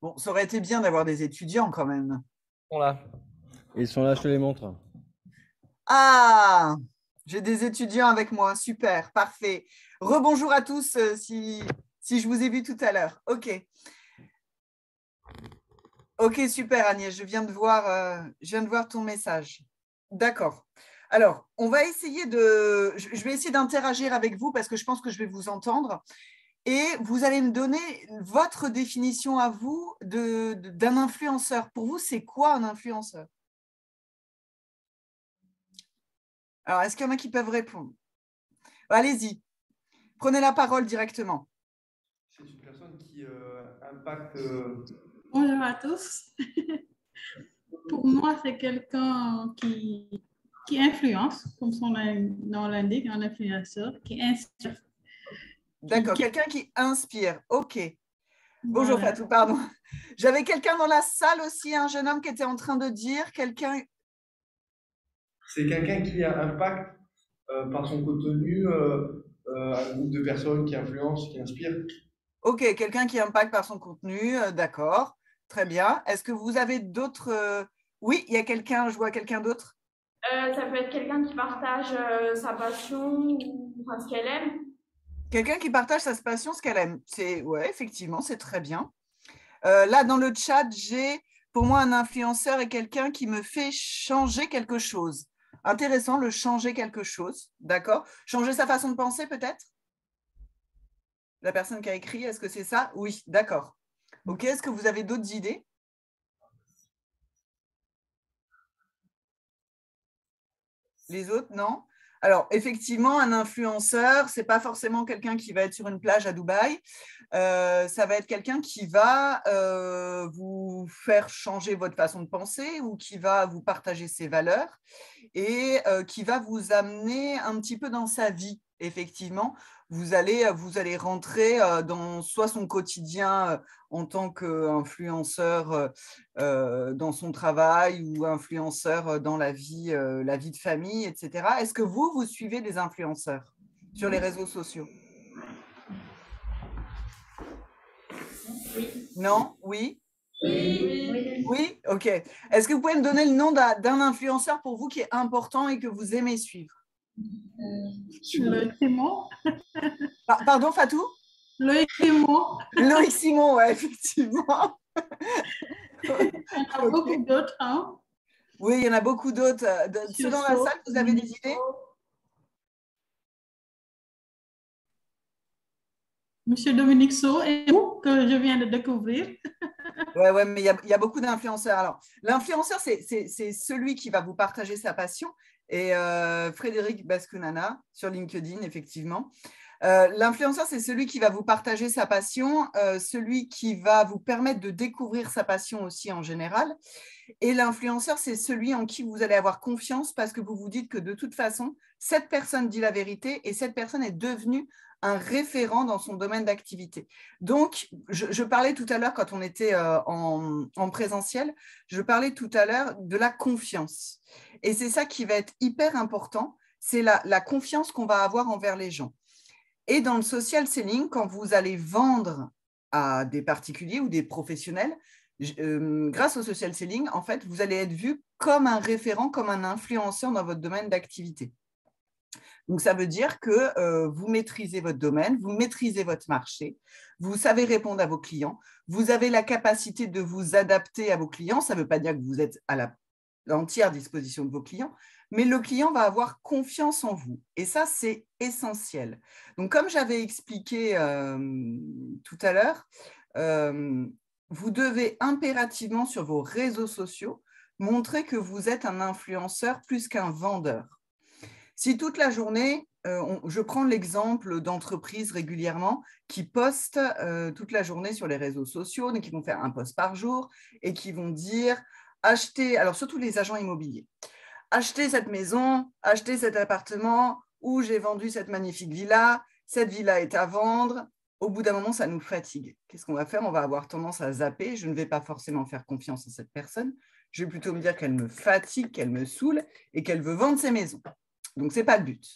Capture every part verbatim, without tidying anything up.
Bon, ça aurait été bien d'avoir des étudiants quand même. Ils sont là. Ils sont là, je te les montre. Ah, j'ai des étudiants avec moi, super, parfait. Rebonjour à tous euh, si, si je vous ai vu tout à l'heure. Ok. Ok, super Agnès, je viens de voir, euh, je viens de voir ton message. D'accord. Alors, on va essayer de, je vais essayer d'interagir avec vous parce que je pense que je vais vous entendre. Et vous allez me donner votre définition à vous de, de, d'un influenceur. Pour vous, c'est quoi un influenceur? Alors, est-ce qu'il y en a qui peuvent répondre? Allez-y, prenez la parole directement. C'est une personne qui euh, impacte. Euh... Bonjour à tous. Pour moi, c'est quelqu'un qui, qui influence, comme son nom l'indique, un influenceur, qui inspire. D'accord, qui... quelqu'un qui inspire. OK. Bonjour Voilà. Fatou, pardon. J'avais quelqu'un dans la salle aussi, un jeune homme qui était en train de dire, quelqu'un... C'est quelqu'un qui impacte euh, par son contenu euh, euh, un groupe de personnes qui influencent, qui inspirent. Ok, quelqu'un qui impacte par son contenu, euh, d'accord, très bien. Est-ce que vous avez d'autres... Euh... Oui, il y a quelqu'un, je vois quelqu'un d'autre. Euh, ça peut être quelqu'un qui partage euh, sa passion ou enfin, ce qu'elle aime. Quelqu'un qui partage sa passion, ce qu'elle aime. C'est, ouais, effectivement, c'est très bien. Euh, là, dans le chat, j'ai, pour moi, un influenceur est quelqu'un qui me fait changer quelque chose. Intéressant, le changer quelque chose, d'accord. Changer sa façon de penser, peut-être? La personne qui a écrit, est-ce que c'est ça? Oui, d'accord. Ok, est-ce que vous avez d'autres idées? Les autres, non? Alors, effectivement, un influenceur, ce n'est pas forcément quelqu'un qui va être sur une plage à Dubaï. Euh, ça va être quelqu'un qui va euh, vous faire changer votre façon de penser ou qui va vous partager ses valeurs et euh, qui va vous amener un petit peu dans sa vie, effectivement. Vous allez, vous allez rentrer dans soit son quotidien en tant qu'influenceur euh, dans son travail ou influenceur dans la vie, euh, la vie de famille, et cetera. Est-ce que vous, vous suivez des influenceurs sur les réseaux sociaux? Oui. Non? Oui? Oui. Oui. Oui? Ok. Est-ce que vous pouvez me donner le nom d'un influenceur pour vous qui est important et que vous aimez suivre? Loïc Simon. Pardon, Fatou? Loïc Simon. Loïc Simon, ouais, effectivement. Il y en a okay. beaucoup d'autres. Hein? Oui, il y en a beaucoup d'autres. Ceux dans la salle, vous avez des idées? Monsieur Dominique So, et vous, que je viens de découvrir. Oui, ouais, mais il y a, il y a beaucoup d'influenceurs. Alors, l'influenceur, c'est celui qui va vous partager sa passion. Et euh, Frédéric Bascunana sur LinkedIn, effectivement. Euh, L'influenceur, c'est celui qui va vous partager sa passion, euh, celui qui va vous permettre de découvrir sa passion aussi en général. Et l'influenceur, c'est celui en qui vous allez avoir confiance parce que vous vous dites que de toute façon, cette personne dit la vérité et cette personne est devenue un référent dans son domaine d'activité. Donc, je, je parlais tout à l'heure, quand on était euh, en, en présentiel, je parlais tout à l'heure de la confiance. Et c'est ça qui va être hyper important, c'est la, la confiance qu'on va avoir envers les gens. Et dans le social selling, quand vous allez vendre à des particuliers ou des professionnels, euh, grâce au social selling, en fait, vous allez être vu comme un référent, comme un influenceur dans votre domaine d'activité. Donc, ça veut dire que euh, vous maîtrisez votre domaine, vous maîtrisez votre marché, vous savez répondre à vos clients, vous avez la capacité de vous adapter à vos clients. Ça ne veut pas dire que vous êtes à la l'entière disposition de vos clients, mais le client va avoir confiance en vous. Et ça, c'est essentiel. Donc, comme j'avais expliqué euh, tout à l'heure, euh, vous devez impérativement sur vos réseaux sociaux montrer que vous êtes un influenceur plus qu'un vendeur. Si toute la journée, euh, on, je prends l'exemple d'entreprises régulièrement qui postent euh, toute la journée sur les réseaux sociaux, donc qui vont faire un post par jour et qui vont dire acheter, alors surtout les agents immobiliers, acheter cette maison, acheter cet appartement, ou j'ai vendu cette magnifique villa, cette villa est à vendre. Au bout d'un moment, ça nous fatigue. Qu'est-ce qu'on va faire? On va avoir tendance à zapper. Je ne vais pas forcément faire confiance en cette personne. Je vais plutôt me dire qu'elle me fatigue, qu'elle me saoule et qu'elle veut vendre ses maisons. Donc, ce n'est pas le but.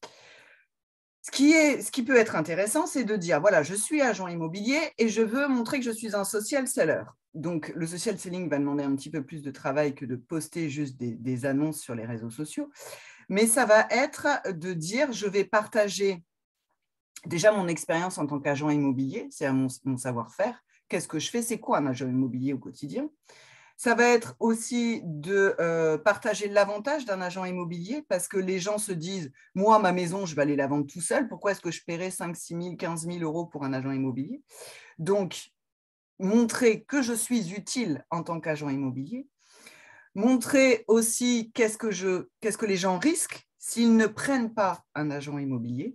Ce qui, est, ce qui peut être intéressant, c'est de dire, voilà, je suis agent immobilier et je veux montrer que je suis un social seller. donc, le social selling va demander un petit peu plus de travail que de poster juste des, des annonces sur les réseaux sociaux. Mais ça va être de dire, je vais partager déjà mon expérience en tant qu'agent immobilier, c'est mon, mon savoir-faire. Qu'est-ce que je fais? C'est quoi un agent immobilier au quotidien? Ça va être aussi de euh, partager l'avantage d'un agent immobilier parce que les gens se disent, moi, ma maison, je vais aller la vendre tout seul. Pourquoi est-ce que je paierais cinq, six mille, quinze mille euros pour un agent immobilier? Donc, montrer que je suis utile en tant qu'agent immobilier. Montrer aussi qu'est-ce que, je, qu'est-ce que les gens risquent s'ils ne prennent pas un agent immobilier.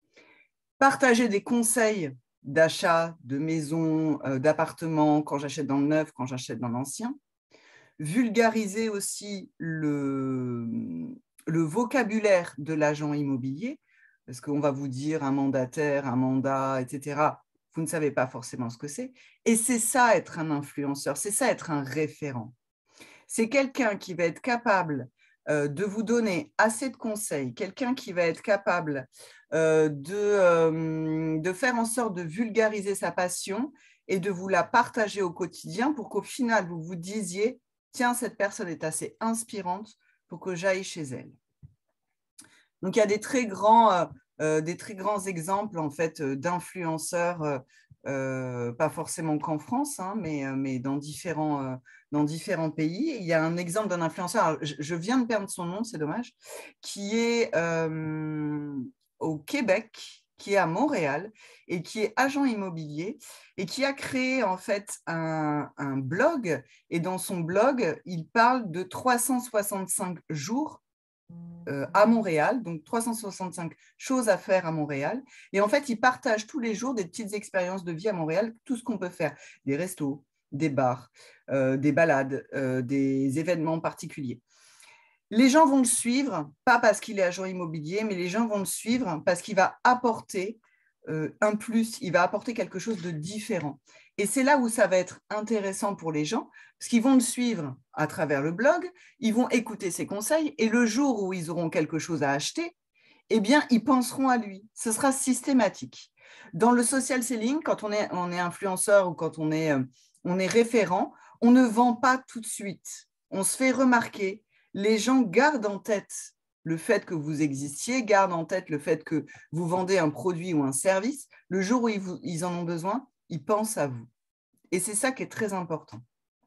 Partager des conseils d'achat de maisons, euh, d'appartements, quand j'achète dans le neuf, quand j'achète dans l'ancien. Vulgariser aussi le, le vocabulaire de l'agent immobilier, parce qu'on va vous dire un mandataire, un mandat, et cetera. Vous ne savez pas forcément ce que c'est. Et c'est ça être un influenceur, c'est ça être un référent. C'est quelqu'un qui va être capable euh, de vous donner assez de conseils, quelqu'un qui va être capable euh, de, euh, de faire en sorte de vulgariser sa passion et de vous la partager au quotidien pour qu'au final, vous vous disiez tiens, cette personne est assez inspirante pour que j'aille chez elle. Donc, il y a des très grands, euh, des très grands exemples en fait, d'influenceurs, euh, euh, pas forcément qu'en France, hein, mais, mais dans, différents, euh, dans différents pays. Il y a un exemple d'un influenceur, alors, je, je viens de perdre son nom, c'est dommage, qui est euh, au Québec, qui est à Montréal et qui est agent immobilier et qui a créé en fait un, un blog. Et dans son blog, il parle de trois cent soixante-cinq jours euh, à Montréal, donc trois cent soixante-cinq choses à faire à Montréal. Et en fait, il partage tous les jours des petites expériences de vie à Montréal, tout ce qu'on peut faire, des restos, des bars, euh, des balades, euh, des événements particuliers. Les gens vont le suivre, pas parce qu'il est agent immobilier, mais les gens vont le suivre parce qu'il va apporter euh, un plus, il va apporter quelque chose de différent. Et c'est là où ça va être intéressant pour les gens, parce qu'ils vont le suivre à travers le blog, ils vont écouter ses conseils, et le jour où ils auront quelque chose à acheter, eh bien, ils penseront à lui. Ce sera systématique. Dans le social selling, quand on est, on est influenceur ou quand on est, euh, on est référent, on ne vend pas tout de suite. On se fait remarquer. Les gens gardent en tête le fait que vous existiez, gardent en tête le fait que vous vendez un produit ou un service. Le jour où ils, vous, ils en ont besoin, ils pensent à vous. Et c'est ça qui est très important.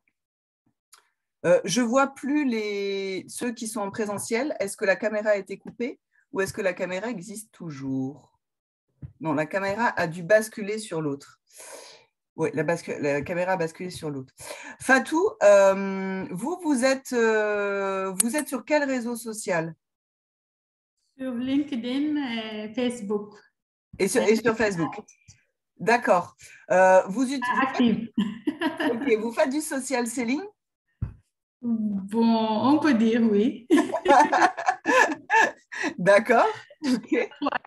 Euh, je ne vois plus les, ceux qui sont en présentiel. Est-ce que la caméra a été coupée ou est-ce que la caméra existe toujours? Non, la caméra a dû basculer sur l'autre. Oui, la, la caméra a basculé sur l'autre. Fatou, euh, vous, vous êtes, euh, vous êtes sur quel réseau social? Sur LinkedIn et Facebook. Et sur, et sur Facebook. D'accord. Euh, vous, vous, Active. Faites, okay, vous faites du social selling? Bon, on peut dire oui. D'accord. Ok.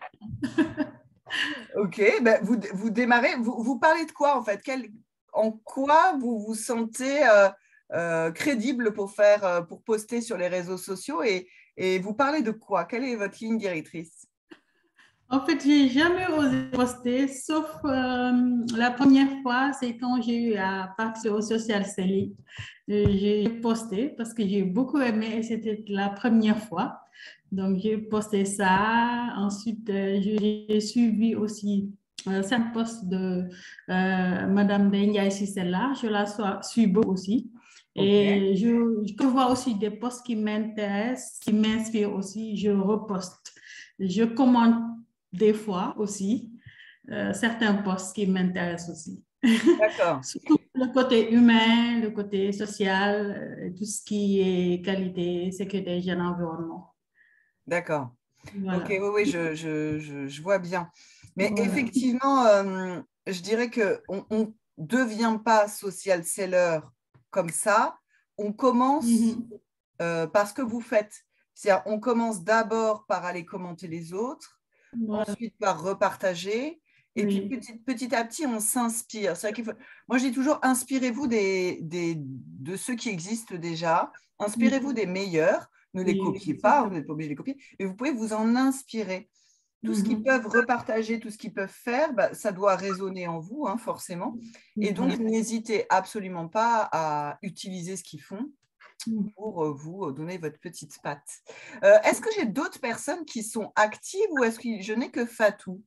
Ok, ben vous, vous démarrez, vous, vous parlez de quoi en fait? Quel, en quoi vous vous sentez euh, euh, crédible pour, faire, euh, pour poster sur les réseaux sociaux et, et vous parlez de quoi? Quelle est votre ligne directrice? En fait, j'ai jamais osé poster, sauf euh, la première fois, c'est quand j'ai eu à participer au social selling. J'ai posté parce que j'ai beaucoup aimé et c'était la première fois. Donc, j'ai posté ça. Ensuite, euh, j'ai suivi aussi euh, cinq posts de euh, Madame Ndiaye Cissella. Je la suis beaucoup aussi. Et okay. je, je vois aussi des posts qui m'intéressent, qui m'inspirent aussi. Je reposte. Je commente des fois aussi euh, certains posts qui m'intéressent aussi. D'accord. Surtout le côté humain, le côté social, euh, tout ce qui est qualité, sécurité, hygiène, environnement. D'accord. Voilà. Ok, oui, oui, je, je, je, je vois bien. Mais voilà. effectivement, euh, je dirais qu'on ne devient pas social seller comme ça. On commence mm-hmm. euh, par ce que vous faites. C'est-à-dire, on commence d'abord par aller commenter les autres, voilà. Ensuite par repartager. Et oui. puis, petit, petit à petit, on s'inspire. C'est vrai qu'il faut... Moi, je dis toujours, inspirez-vous des, des, de ceux qui existent déjà. Inspirez-vous oui. des meilleurs. Ne les oui, copiez pas, vous n'êtes pas obligé de les copier. Mais vous pouvez vous en inspirer. tout ce qu'ils Mhm. peuvent repartager, tout ce qu'ils peuvent faire, bah, ça doit résonner en vous, hein, forcément. Et donc, n'hésitez absolument pas à utiliser ce qu'ils font pour euh, vous donner votre petite patte. Euh, est-ce que j'ai d'autres personnes qui sont actives ou est-ce que je n'ai que Fatou?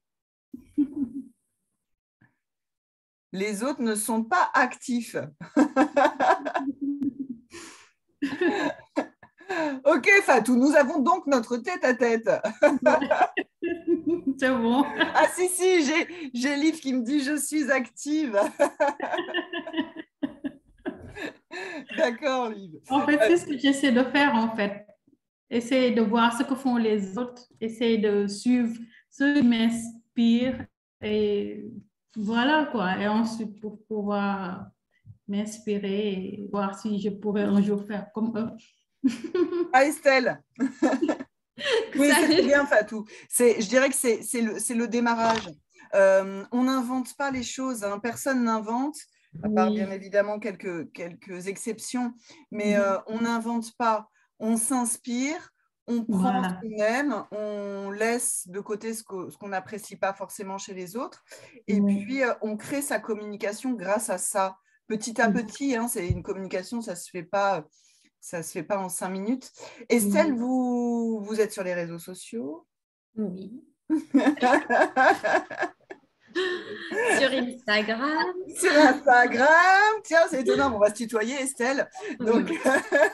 Les autres ne sont pas actifs. Ok, Fatou, nous avons donc notre tête-à-tête. C'est bon. Ah si, si, j'ai, j'ai Liv qui me dit « je suis active ». D'accord, Liv. En fait, c'est ce que j'essaie de faire, en fait. Essayer de voir ce que font les autres, essayer de suivre ce qui m'inspire et voilà quoi. Et ensuite, pour pouvoir m'inspirer et voir si je pourrais un jour faire comme eux. Ah, Estelle. Oui, c'est très bien, Fatou. C'est, je dirais que c'est, c'est, le, c'est le démarrage. Euh, on n'invente pas les choses, hein. Personne n'invente, à part Oui. bien évidemment quelques, quelques exceptions, mais Mhm. euh, on n'invente pas. On s'inspire, on prend Voilà. ce qu'on aime, on laisse de côté ce, que, ce qu'on n'apprécie pas forcément chez les autres, et Oui. puis euh, on crée sa communication grâce à ça. Petit à Mhm. petit, hein, c'est une communication, ça ne se fait pas. Ça ne se fait pas en cinq minutes. Estelle, Mhm. vous, vous êtes sur les réseaux sociaux? Oui. Sur Instagram. Sur Instagram? Tiens, c'est étonnant, on va se tutoyer, Estelle. Donc, Oui.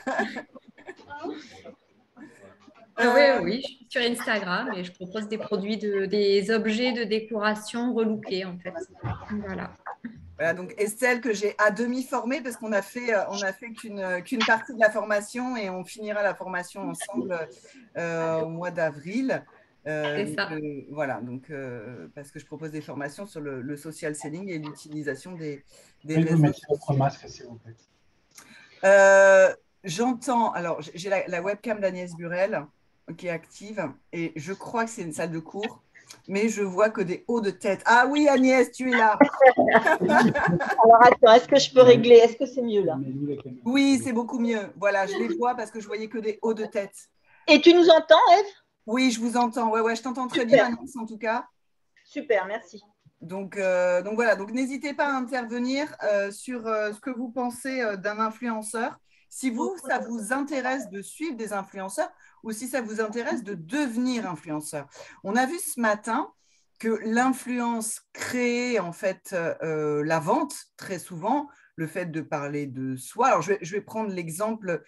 euh, Oui, oui, je suis sur Instagram et je propose des produits, de, des objets de décoration relookés en fait. Voilà. voilà, donc Estelle, que j'ai à demi formée parce qu'on a fait, euh, on a fait qu'une, qu'une partie de la formation et on finira la formation ensemble euh, au mois d'avril. Euh, C'est ça. euh, voilà, donc euh, parce que je propose des formations sur le, le social selling et l'utilisation des, des Pouvez-vous réseaux mettre sociaux. votre masque, s'il vous plaît? Euh, j'entends, alors j'ai la, la webcam d'Agnès Burel qui est active et je crois que c'est une salle de cours, mais je vois que des hauts de tête. Ah oui, Agnès, tu es là. Alors attends, est-ce que je peux régler? Est-ce que c'est mieux là? Oui, c'est beaucoup mieux. Voilà, je les vois parce que je voyais que des hauts de tête. Et tu nous entends, Eve? Oui, je vous entends. Ouais, ouais, je t'entends très Super. bien, Agnès, en tout cas. Super, merci. Donc, euh, donc voilà, donc n'hésitez pas à intervenir euh, sur euh, ce que vous pensez euh, d'un influenceur. Si vous, ça vous intéresse de suivre des influenceurs ou si ça vous intéresse de devenir influenceur. On a vu ce matin que l'influence crée en fait euh, la vente très souvent, le fait de parler de soi. Alors je vais, je vais prendre l'exemple,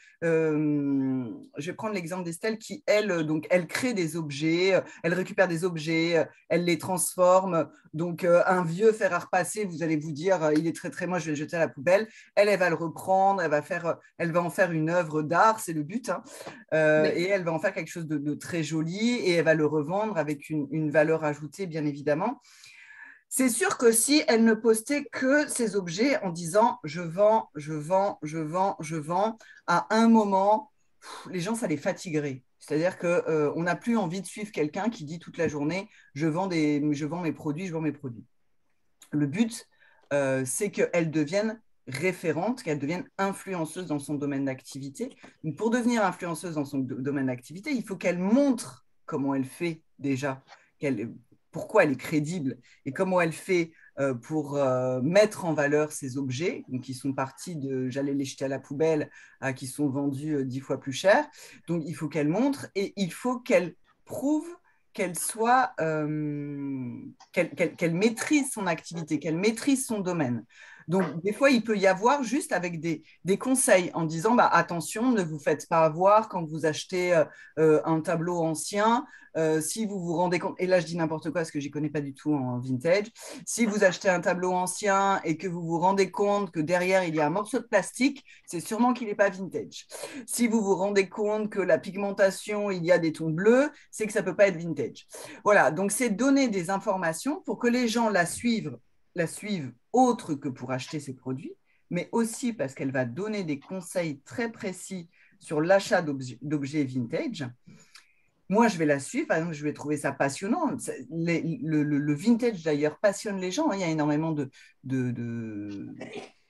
euh, je vais prendre l'exemple d'Estelle qui elle donc elle crée des objets, elle récupère des objets, elle les transforme. Donc euh, un vieux fer à repasser, vous allez vous dire il est très très moche, je vais le jeter à la poubelle. Elle, elle va le reprendre, elle va faire, elle va en faire une œuvre d'art, c'est le but, hein. Euh, Oui. et elle va en faire quelque chose de, de très joli et elle va le revendre avec une, une valeur ajoutée, bien évidemment. C'est sûr que si elle ne postait que ces objets en disant je vends, je vends, je vends, je vends, à un moment, pff, les gens, ça les fatiguerait. C'est-à-dire qu'on euh, n'a plus envie de suivre quelqu'un qui dit toute la journée je vends, des, je vends mes produits, je vends mes produits. Le but, euh, c'est qu'elle devienne référente, qu'elle devienne influenceuse dans son domaine d'activité. Donc, pour devenir influenceuse dans son domaine d'activité, il faut qu'elle montre comment elle fait déjà, qu'elle, pourquoi elle est crédible et comment elle fait euh, pour euh, mettre en valeur ces objets, donc qui sont partis de « j'allais les jeter à la poubelle » à qui sont vendus euh, dix fois plus cher. Donc, il faut qu'elle montre et il faut qu'elle prouve qu'elle soit, euh, qu'elle, qu'elle, qu'elle maîtrise son activité, qu'elle maîtrise son domaine. Donc, des fois, il peut y avoir juste avec des, des conseils en disant bah, attention, ne vous faites pas avoir quand vous achetez euh, un tableau ancien. Euh, si vous vous rendez compte, et là je dis n'importe quoi parce que je n'y connais pas du tout en vintage, si vous achetez un tableau ancien et que vous vous rendez compte que derrière il y a un morceau de plastique, c'est sûrement qu'il n'est pas vintage. Si vous vous rendez compte que la pigmentation, il y a des tons bleus, c'est que ça ne peut pas être vintage. Voilà, donc c'est donner des informations pour que les gens la suivent, la suivent autre que pour acheter ces produits, mais aussi parce qu'elle va donner des conseils très précis sur l'achat d'objets, d'objets vintage. Moi, je vais la suivre, par exemple, je vais trouver ça passionnant. Les, le, le, le vintage, d'ailleurs, passionne les gens. Il y a énormément de, de, de,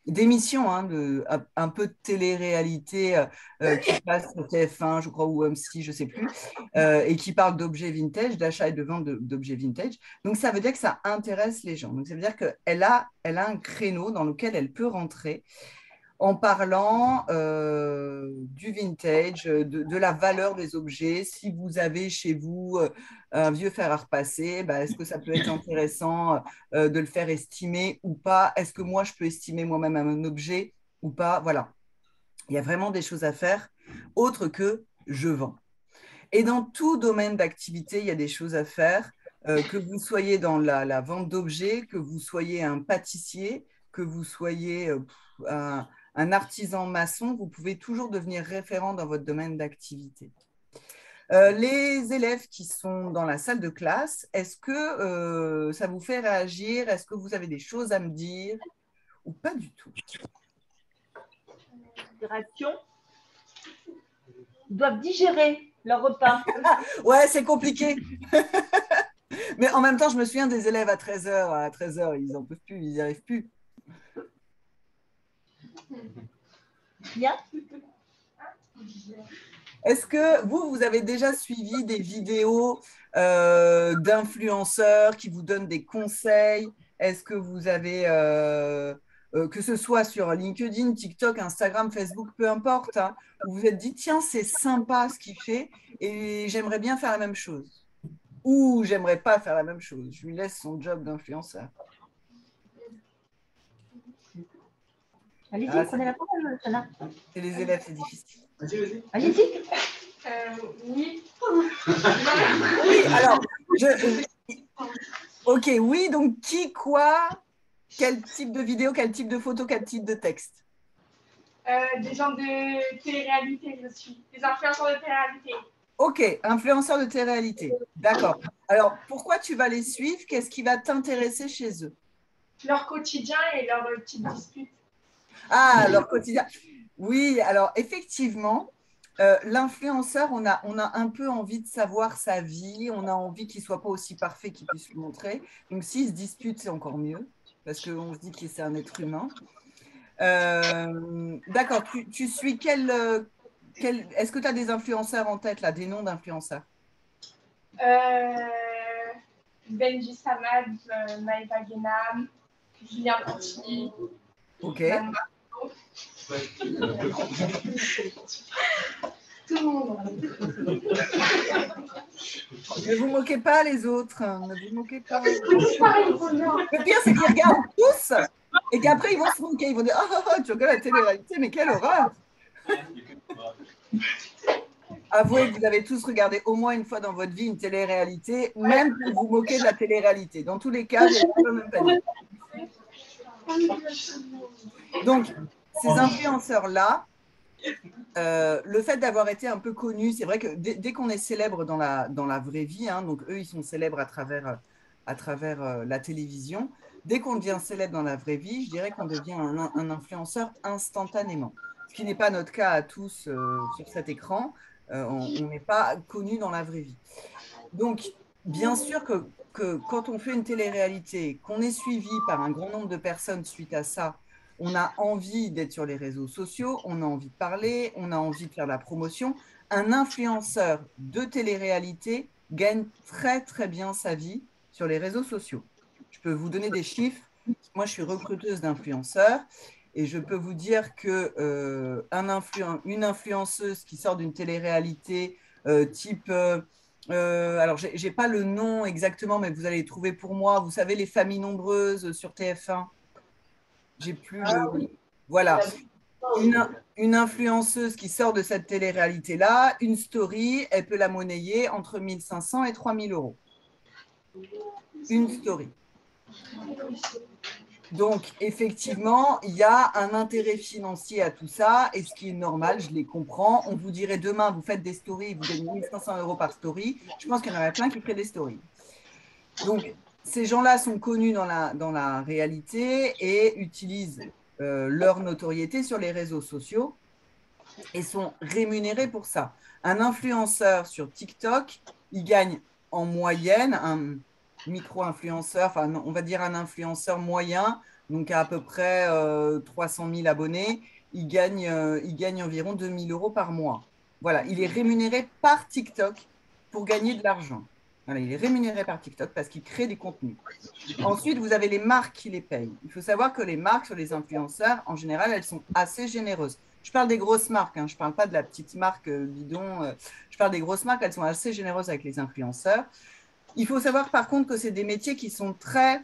d'émissions, hein, de, un peu de télé-réalité euh, qui passe sur T F un, je crois, ou M six, je ne sais plus, euh, et qui parle d'objets vintage, d'achat et de vente d'objets vintage. Donc, ça veut dire que ça intéresse les gens. Donc, ça veut dire qu'elle a, elle a un créneau dans lequel elle peut rentrer en parlant euh, du vintage, de, de la valeur des objets. Si vous avez chez vous euh, un vieux fer à repasser, bah, est-ce que ça peut être intéressant euh, de le faire estimer ou pas? Est-ce que moi, je peux estimer moi-même un objet ou pas? Voilà. Il y a vraiment des choses à faire autres que je vends. Et dans tout domaine d'activité, il y a des choses à faire. Euh, que vous soyez dans la, la vente d'objets, que vous soyez un pâtissier, que vous soyez euh, un, un artisan maçon, vous pouvez toujours devenir référent dans votre domaine d'activité. Euh, les élèves qui sont dans la salle de classe, est-ce que euh, ça vous fait réagir? Est-ce que vous avez des choses à me dire ou pas du tout? Réaction. Ils doivent digérer leur repas. Ouais, c'est compliqué. Mais en même temps, je me souviens des élèves à treize heures. À treize heures, ils n'en peuvent plus, ils n'y arrivent plus. Bien. Est-ce que vous, vous avez déjà suivi des vidéos euh, d'influenceurs qui vous donnent des conseils? Est-ce que vous avez, euh, euh, que ce soit sur LinkedIn, TikTok, Instagram, Facebook, peu importe, hein, où vous vous êtes dit, tiens, c'est sympa ce qu'il fait et j'aimerais bien faire la même chose? Ou j'aimerais pas faire la même chose, je lui laisse son job d'influenceur. Allez-y, Ah, prenez la parole, Sana. C'est les élèves, c'est difficile. Vas-y, vas-y. Allez-y. Euh, oui. Oui, alors, je... ok, oui, donc qui, quoi, quel type de vidéo, quel type de photo, quel type de texte? Euh, des gens de télé-réalité, je suis. Des influenceurs de télé-réalité. Ok, influenceurs de télé-réalité, d'accord. Alors, pourquoi tu vas les suivre? Qu'est-ce qui va t'intéresser chez eux? Leur quotidien et leurs petites disputes. Ah, leur quotidien. Oui, alors effectivement, euh, l'influenceur, on a, on a un peu envie de savoir sa vie, on a envie qu'il ne soit pas aussi parfait qu'il puisse le montrer. Donc, s'il se dispute, c'est encore mieux, parce qu'on se dit que c'est un être humain. Euh, d'accord, tu, tu suis quel, quel… Est-ce que tu as des influenceurs en tête, là, des noms d'influenceurs? Euh, Benji Samad, euh, Maëva Guénam, Julien Petit. Ok. Manon Marceau. Tout le monde. Ne vous moquez pas les autres, hein, ne vous moquez pas. Pareil, faut bien. Le pire, c'est qu'ils regardent tous et qu'après, ils vont se moquer. Ils vont dire « Oh, oh, oh, tu regardes la télé-réalité, mais quelle horreur !» Avouez que vous avez tous regardé au moins une fois dans votre vie une télé-réalité, même pour vous moquer de la télé-réalité. Dans tous les cas, vous n'êtes pas le même panier. Donc, ces influenceurs-là, euh, le fait d'avoir été un peu connus, c'est vrai que dès, dès qu'on est célèbre dans la, dans la vraie vie, hein, donc eux, ils sont célèbres à travers, à travers euh, la télévision, dès qu'on devient célèbre dans la vraie vie, je dirais qu'on devient un, un influenceur instantanément. Ce qui n'est pas notre cas à tous euh, sur cet écran. Euh, on n'est pas connu dans la vraie vie. Donc, bien sûr que, que quand on fait une télé-réalité, qu'on est suivi par un grand nombre de personnes suite à ça, on a envie d'être sur les réseaux sociaux, on a envie de parler, on a envie de faire la promotion. Un influenceur de télé-réalité gagne très, très bien sa vie sur les réseaux sociaux. Je peux vous donner des chiffres. Moi, je suis recruteuse d'influenceurs et je peux vous dire que euh, un influ une influenceuse qui sort d'une télé-réalité euh, type… Euh, euh, alors, je n'ai pas le nom exactement, mais vous allez les trouver pour moi. Vous savez, les familles nombreuses sur T F un. J'ai plus le… Voilà. Une, une influenceuse qui sort de cette télé-réalité-là, une story, elle peut la monnayer entre mille cinq cents et trois mille euros. Une story. Donc, effectivement, il y a un intérêt financier à tout ça, et ce qui est normal, je les comprends. On vous dirait demain, vous faites des stories, vous gagnez mille cinq cents euros par story. Je pense qu'il y en aurait plein qui feraient des stories. Donc, ces gens-là sont connus dans la, dans la réalité et utilisent euh, leur notoriété sur les réseaux sociaux et sont rémunérés pour ça. Un influenceur sur TikTok, il gagne en moyenne, un, micro-influenceur, enfin, on va dire un influenceur moyen, donc à, à peu près euh, trois cent mille abonnés, il gagne, euh, il gagne environ deux mille euros par mois. Voilà, il est rémunéré par TikTok pour gagner de l'argent. Voilà, il est rémunéré par TikTok parce qu'il crée des contenus. Ensuite, vous avez les marques qui les payent. Il faut savoir que les marques sur les influenceurs, en général, elles sont assez généreuses. Je parle des grosses marques, hein, je ne parle pas de la petite marque euh, bidon. Euh, je parle des grosses marques, elles sont assez généreuses avec les influenceurs. Il faut savoir par contre que c'est des métiers qui sont très…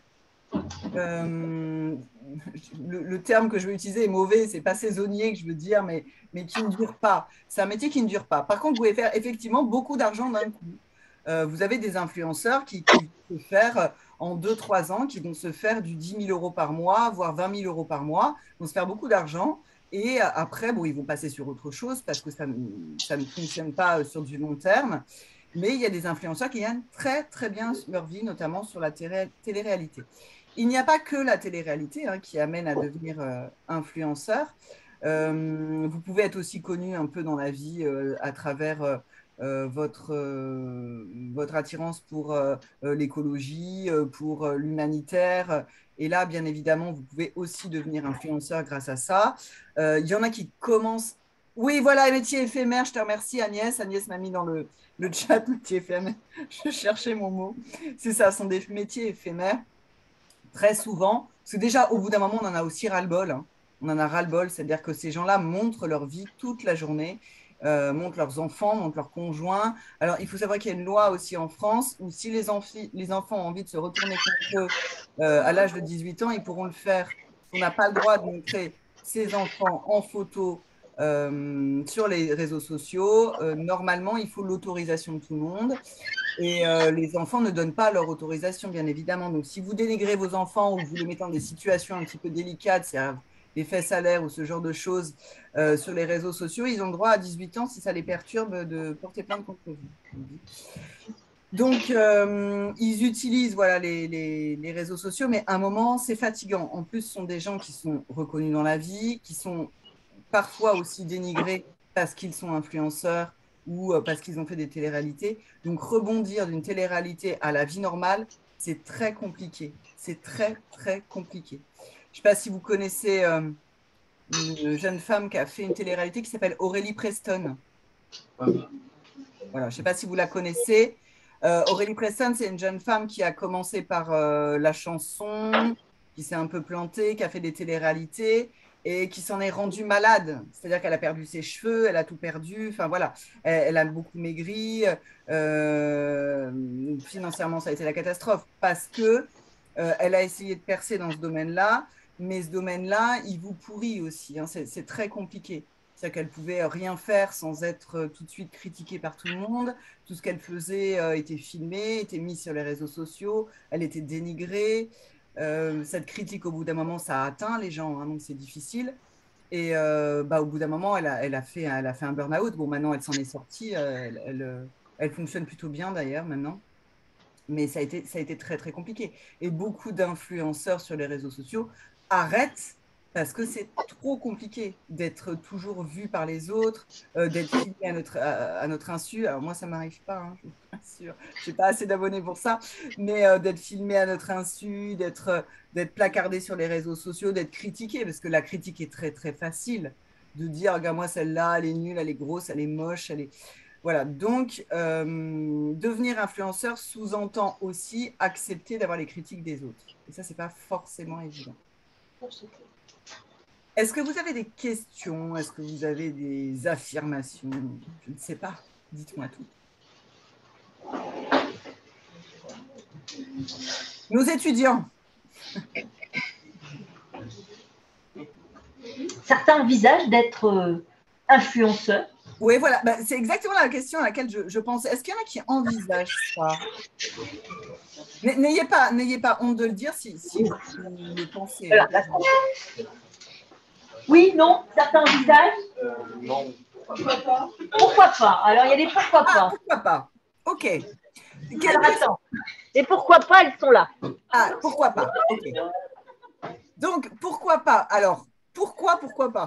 Euh, le, le terme que je vais utiliser est mauvais, c'est pas saisonnier que je veux dire, mais, mais qui ne dure pas. C'est un métier qui ne dure pas. Par contre, vous pouvez faire effectivement beaucoup d'argent d'un coup. Euh, vous avez des influenceurs qui, qui vont se faire en deux trois ans, qui vont se faire du dix mille euros par mois, voire vingt mille euros par mois, vont se faire beaucoup d'argent. Et après, bon, ils vont passer sur autre chose parce que ça, ça ne fonctionne pas sur du long terme. Mais il y a des influenceurs qui gagnent très, très bien leur vie, notamment sur la télé-réalité. Il n'y a pas que la télé-réalité hein, qui amène à devenir euh, influenceur. Euh, vous pouvez être aussi connu un peu dans la vie euh, à travers euh, votre, euh, votre attirance pour euh, l'écologie, pour euh, l'humanitaire. Et là, bien évidemment, vous pouvez aussi devenir influenceur grâce à ça. Euh, il y en a qui commencent… Oui, voilà, métier éphémère, je te remercie Agnès. Agnès m'a mis dans le, le chat, métier éphémère. Je cherchais mon mot. C'est ça, ce sont des métiers éphémères. Très souvent, parce que déjà, au bout d'un moment, on en a aussi ras-le-bol. Hein. On en a ras-le-bol, c'est-à-dire que ces gens-là montrent leur vie toute la journée, euh, montrent leurs enfants, montrent leurs conjoints. Alors, il faut savoir qu'il y a une loi aussi en France où si les, les enfants ont envie de se retourner contre eux euh, à l'âge de dix-huit ans, ils pourront le faire. On n'a pas le droit de montrer ses enfants en photo euh, sur les réseaux sociaux. Euh, normalement, il faut l'autorisation de tout le monde. Et euh, les enfants ne donnent pas leur autorisation, bien évidemment. Donc, si vous dénigrez vos enfants ou vous les mettez dans des situations un petit peu délicates, c'est des faits salaires ou ce genre de choses euh, sur les réseaux sociaux, ils ont le droit à dix-huit ans, si ça les perturbe, de porter plainte contre vous. Donc, euh, ils utilisent voilà, les, les, les réseaux sociaux, mais à un moment, c'est fatigant. En plus, ce sont des gens qui sont reconnus dans la vie, qui sont parfois aussi dénigrés parce qu'ils sont influenceurs ou parce qu'ils ont fait des téléréalités. Donc, rebondir d'une télé-réalité à la vie normale, c'est très compliqué. C'est très, très compliqué. Je ne sais pas si vous connaissez euh, une jeune femme qui a fait une télé-réalité qui s'appelle Aurélie Preston. Voilà, je ne sais pas si vous la connaissez. Euh, Aurélie Preston, c'est une jeune femme qui a commencé par euh, la chanson, qui s'est un peu plantée, qui a fait des téléréalités et qui s'en est rendue malade. C'est-à-dire qu'elle a perdu ses cheveux, elle a tout perdu. Enfin voilà, elle, elle a beaucoup maigri. Euh, financièrement, ça a été la catastrophe parce que euh, elle a essayé de percer dans ce domaine-là, mais ce domaine-là, il vous pourrit aussi. Hein, c'est très compliqué. C'est-à-dire qu'elle ne pouvait rien faire sans être tout de suite critiquée par tout le monde. Tout ce qu'elle faisait euh, était filmé, était mis sur les réseaux sociaux, elle était dénigrée. Euh, cette critique, au bout d'un moment, ça a atteint les gens, hein, donc c'est difficile. Et euh, bah, au bout d'un moment, elle a, elle, a fait, elle a fait un burn-out. Bon, maintenant, elle s'en est sortie. Euh, elle, elle, elle fonctionne plutôt bien, d'ailleurs, maintenant. Mais ça a, été, ça a été très, très compliqué. Et beaucoup d'influenceurs sur les réseaux sociaux arrêtent parce que c'est trop compliqué d'être toujours vu par les autres, euh, d'être filmé à notre, à, à notre insu. Alors moi, ça ne m'arrive pas, hein, je vous rassure. Je n'ai pas assez d'abonnés pour ça, mais euh, d'être filmé à notre insu, d'être euh, d'être placardé sur les réseaux sociaux, d'être critiqué, parce que la critique est très, très facile. De dire, regarde, moi, celle-là, elle est nulle, elle est grosse, elle est moche, elle est… Voilà, donc euh, devenir influenceur sous-entend aussi accepter d'avoir les critiques des autres. Et ça, ce n'est pas forcément évident. Est-ce que vous avez des questions? Est-ce que vous avez des affirmations? Je ne sais pas. Dites-moi tout. Nos étudiants. Certains envisagent d'être euh, influenceurs. Oui, voilà. Bah, c'est exactement la question à laquelle je, je pense. Est-ce qu'il y en a qui envisagent ça? N'ayez pas, n'ayez pas honte de le dire si, si vous le pensez. Alors, oui, non, certains envisagent euh, Non. Pourquoi pas? Pourquoi pas? Alors, il y a des pourquoi pas. Ah, pourquoi pas? Ok. Alors, attends. Et pourquoi pas, elles sont là. Ah, pourquoi pas? Okay. Donc, pourquoi pas? Alors, pourquoi, pourquoi pas?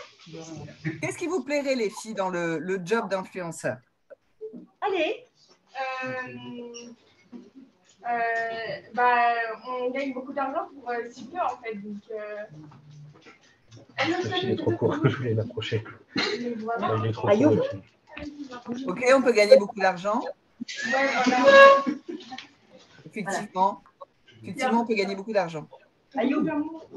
Qu'est-ce qui vous plairait, les filles, dans le, le job d'influenceur? Allez, euh, euh, bah, on gagne beaucoup d'argent pour euh, si peu en fait. Donc, euh... Il est trop court, je voulais l'approcher. Il est trop Ayoub. court. Ok, on peut gagner beaucoup d'argent. Ouais, voilà. Effectivement. Effectivement, on peut gagner beaucoup d'argent. Ayoub.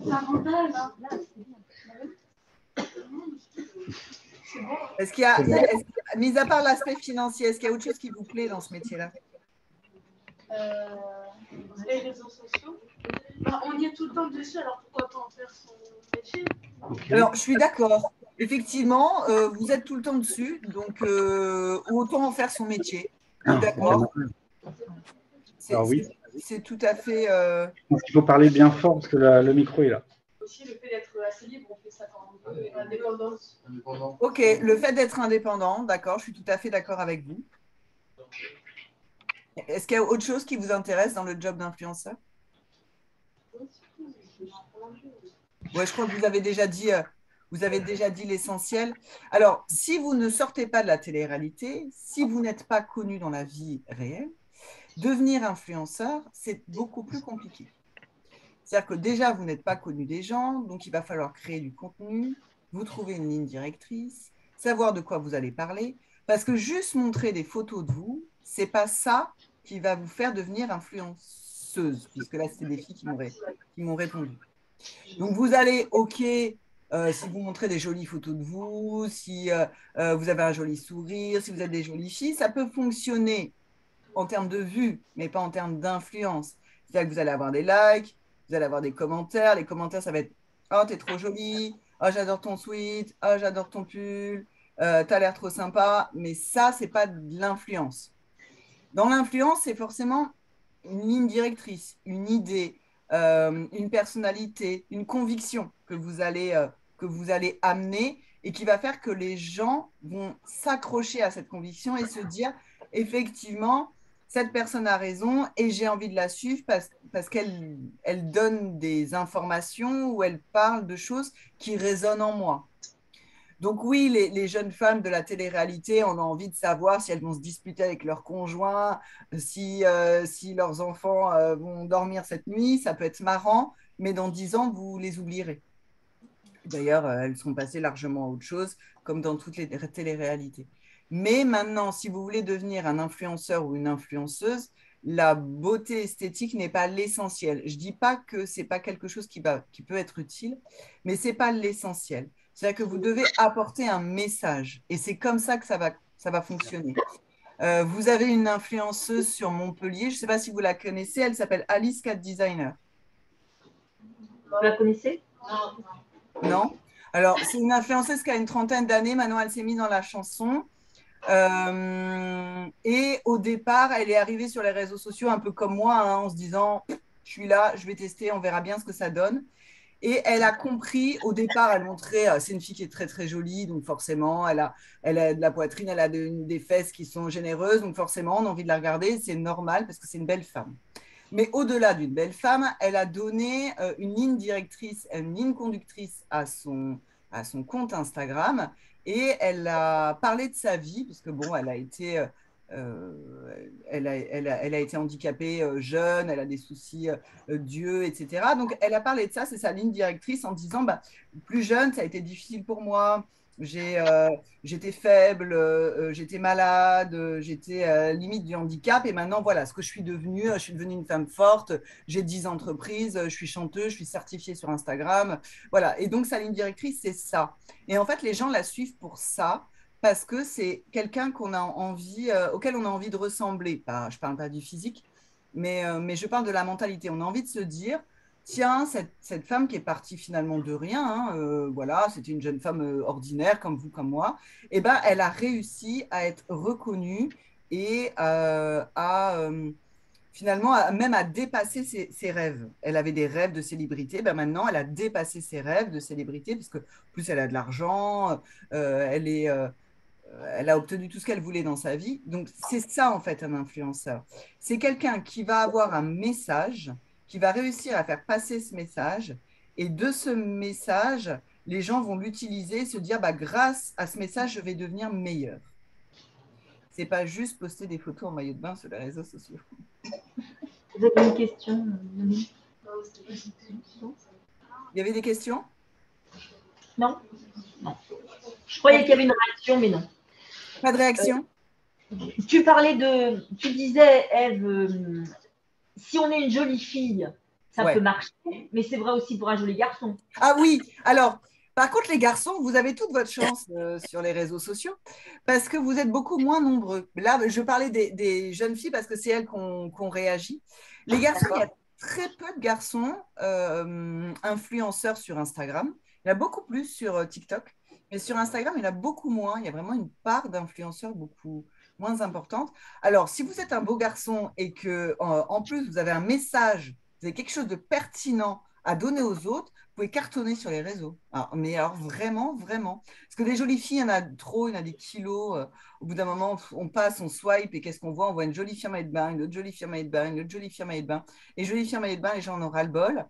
Est-ce qu'il y a, est-ce qu'il y a- mis à part l'aspect financier, est-ce qu'il y a autre chose qui vous plaît dans ce métier-là? Euh, les réseaux sociaux. Bah, on y est tout le temps dessus, alors pourquoi pas en faire son métier? Ok. Alors, je suis d'accord. Effectivement, euh, vous êtes tout le temps dessus, donc euh, autant en faire son métier. Je suis d'accord. C'est Alors oui. c'est- c'est tout à fait. euh, Je pense qu'il faut parler bien fort parce que la- le micro est là. Aussi, le fait d'être assez libre, on fait ça quand on veut, et l'indépendance. Ok, le fait d'être indépendant, d'accord, je suis tout à fait d'accord avec vous. Est-ce qu'il y a autre chose qui vous intéresse dans le job d'influenceur? Ouais, je crois que vous avez déjà dit, euh, vous avez déjà dit l'essentiel. Alors, si vous ne sortez pas de la télé-réalité, si vous n'êtes pas connu dans la vie réelle, devenir influenceur, c'est beaucoup plus compliqué. C'est-à-dire que déjà, vous n'êtes pas connu des gens, donc il va falloir créer du contenu, vous trouver une ligne directrice, savoir de quoi vous allez parler, parce que juste montrer des photos de vous, c'est pas ça qui va vous faire devenir influenceuse, puisque là, c'est des filles qui m'ont ré- qui m'ont répondu. Donc, vous allez, OK, euh, si vous montrez des jolies photos de vous, si euh, euh, vous avez un joli sourire, si vous êtes des jolies filles, ça peut fonctionner en termes de vues, mais pas en termes d'influence. C'est-à-dire que vous allez avoir des likes, vous allez avoir des commentaires. Les commentaires, ça va être « Oh, t'es trop jolie. Oh, j'adore ton sweat. Oh, j'adore ton pull. Euh, t'as l'air trop sympa. » Mais ça, c'est pas de l'influence. Dans l'influence, c'est forcément une ligne directrice, une idée, euh, une personnalité, une conviction que vous allez, euh, que vous allez amener et qui va faire que les gens vont s'accrocher à cette conviction et se dire effectivement, cette personne a raison et j'ai envie de la suivre parce, parce qu'elle elle donne des informations ou elle parle de choses qui résonnent en moi. Donc oui, les, les jeunes femmes de la télé-réalité, on a envie de savoir si elles vont se disputer avec leurs conjoints, si, euh, si leurs enfants euh, vont dormir cette nuit, ça peut être marrant, mais dans dix ans, vous les oublierez. D'ailleurs, euh, elles sont passées largement à autre chose, comme dans toutes les télé-réalités. Mais maintenant, si vous voulez devenir un influenceur ou une influenceuse, la beauté esthétique n'est pas l'essentiel. Je ne dis pas que ce n'est pas quelque chose qui, va, qui peut être utile, mais ce n'est pas l'essentiel. C'est-à-dire que vous devez apporter un message. Et c'est comme ça que ça va, ça va fonctionner. Euh, vous avez une influenceuse sur Montpellier, je ne sais pas si vous la connaissez, elle s'appelle Alice Cat Designer. Vous la connaissez? Non? Alors, c'est une influenceuse qui a une trentaine d'années. Maintenant, elle s'est mise dans la chanson. Euh, et au départ, elle est arrivée sur les réseaux sociaux un peu comme moi, hein, en se disant, je suis là, je vais tester, on verra bien ce que ça donne. Et elle a compris, au départ, elle montrait, euh, c'est une fille qui est très, très jolie, donc forcément, elle a, elle a de la poitrine, elle a de, des fesses qui sont généreuses, donc forcément, on a envie de la regarder, c'est normal parce que c'est une belle femme. Mais au-delà d'une belle femme, elle a donné euh, une ligne directrice, une ligne conductrice à son, à son compte Instagram et elle a parlé de sa vie, parce que bon, elle a été, euh, elle a, elle a, elle a été handicapée euh, jeune, elle a des soucis euh, d'yeux, et cetera. Donc, elle a parlé de ça, c'est sa ligne directrice en disant, bah, plus jeune, ça a été difficile pour moi. J'ai, euh, j'étais faible, euh, j'étais malade, euh, j'étais euh, limite du handicap. Et maintenant, voilà ce que je suis devenue. Je suis devenue une femme forte. J'ai dix entreprises. Je suis chanteuse. Je suis certifiée sur Instagram. Voilà. Et donc, sa ligne directrice, c'est ça. Et en fait, les gens la suivent pour ça parce que c'est quelqu'un qu'on a envie, euh, auquel on a envie de ressembler. Pas, je ne parle pas du physique, mais, euh, mais je parle de la mentalité. On a envie de se dire, tiens, cette, cette femme qui est partie finalement de rien, hein, euh, voilà, c'était une jeune femme euh, ordinaire comme vous, comme moi, eh ben, elle a réussi à être reconnue et euh, à euh, finalement à, même à dépasser ses, ses rêves. Elle avait des rêves de célébrité, ben maintenant elle a dépassé ses rêves de célébrité puisque plus elle a de l'argent, euh, elle est euh, elle a obtenu tout ce qu'elle voulait dans sa vie. Donc, c'est ça, en fait, un influenceur. C'est quelqu'un qui va avoir un message, qui va réussir à faire passer ce message. Et de ce message, les gens vont l'utiliser, se dire, bah, grâce à ce message, je vais devenir meilleur. C'est pas juste poster des photos en maillot de bain sur les réseaux sociaux. Vous avez une question, Noémie? Il y avait des questions? Non? Non. Je croyais qu'il y avait une réaction, mais non. Pas de réaction? Euh, tu parlais de… Tu disais, Ève, euh, si on est une jolie fille, ça Ouais. peut marcher, mais c'est vrai aussi pour un joli garçon. Ah oui, alors, par contre, les garçons, vous avez toute votre chance euh, sur les réseaux sociaux parce que vous êtes beaucoup moins nombreux. Là, je parlais des, des jeunes filles parce que c'est elles qu'on qu'on réagit. Les garçons, il y a très peu de garçons euh, influenceurs sur Instagram. Il y en a beaucoup plus sur euh, TikTok, mais sur Instagram, il y en a beaucoup moins. Il y a vraiment une part d'influenceurs beaucoup moins importante. Alors, si vous êtes un beau garçon et que en, en plus, vous avez un message, vous avez quelque chose de pertinent à donner aux autres, vous pouvez cartonner sur les réseaux. Alors, mais alors vraiment, vraiment. Parce que des jolies filles, il y en a trop, il y en a des kilos. Euh, au bout d'un moment, on passe, on swipe et qu'est-ce qu'on voit? On voit une jolie fille en maillot de bain, une autre jolie fille en maillot de bain, une autre jolie fille en maillot de bain. Et jolie fille en maillot de bain, les gens en ont ras-le-bol.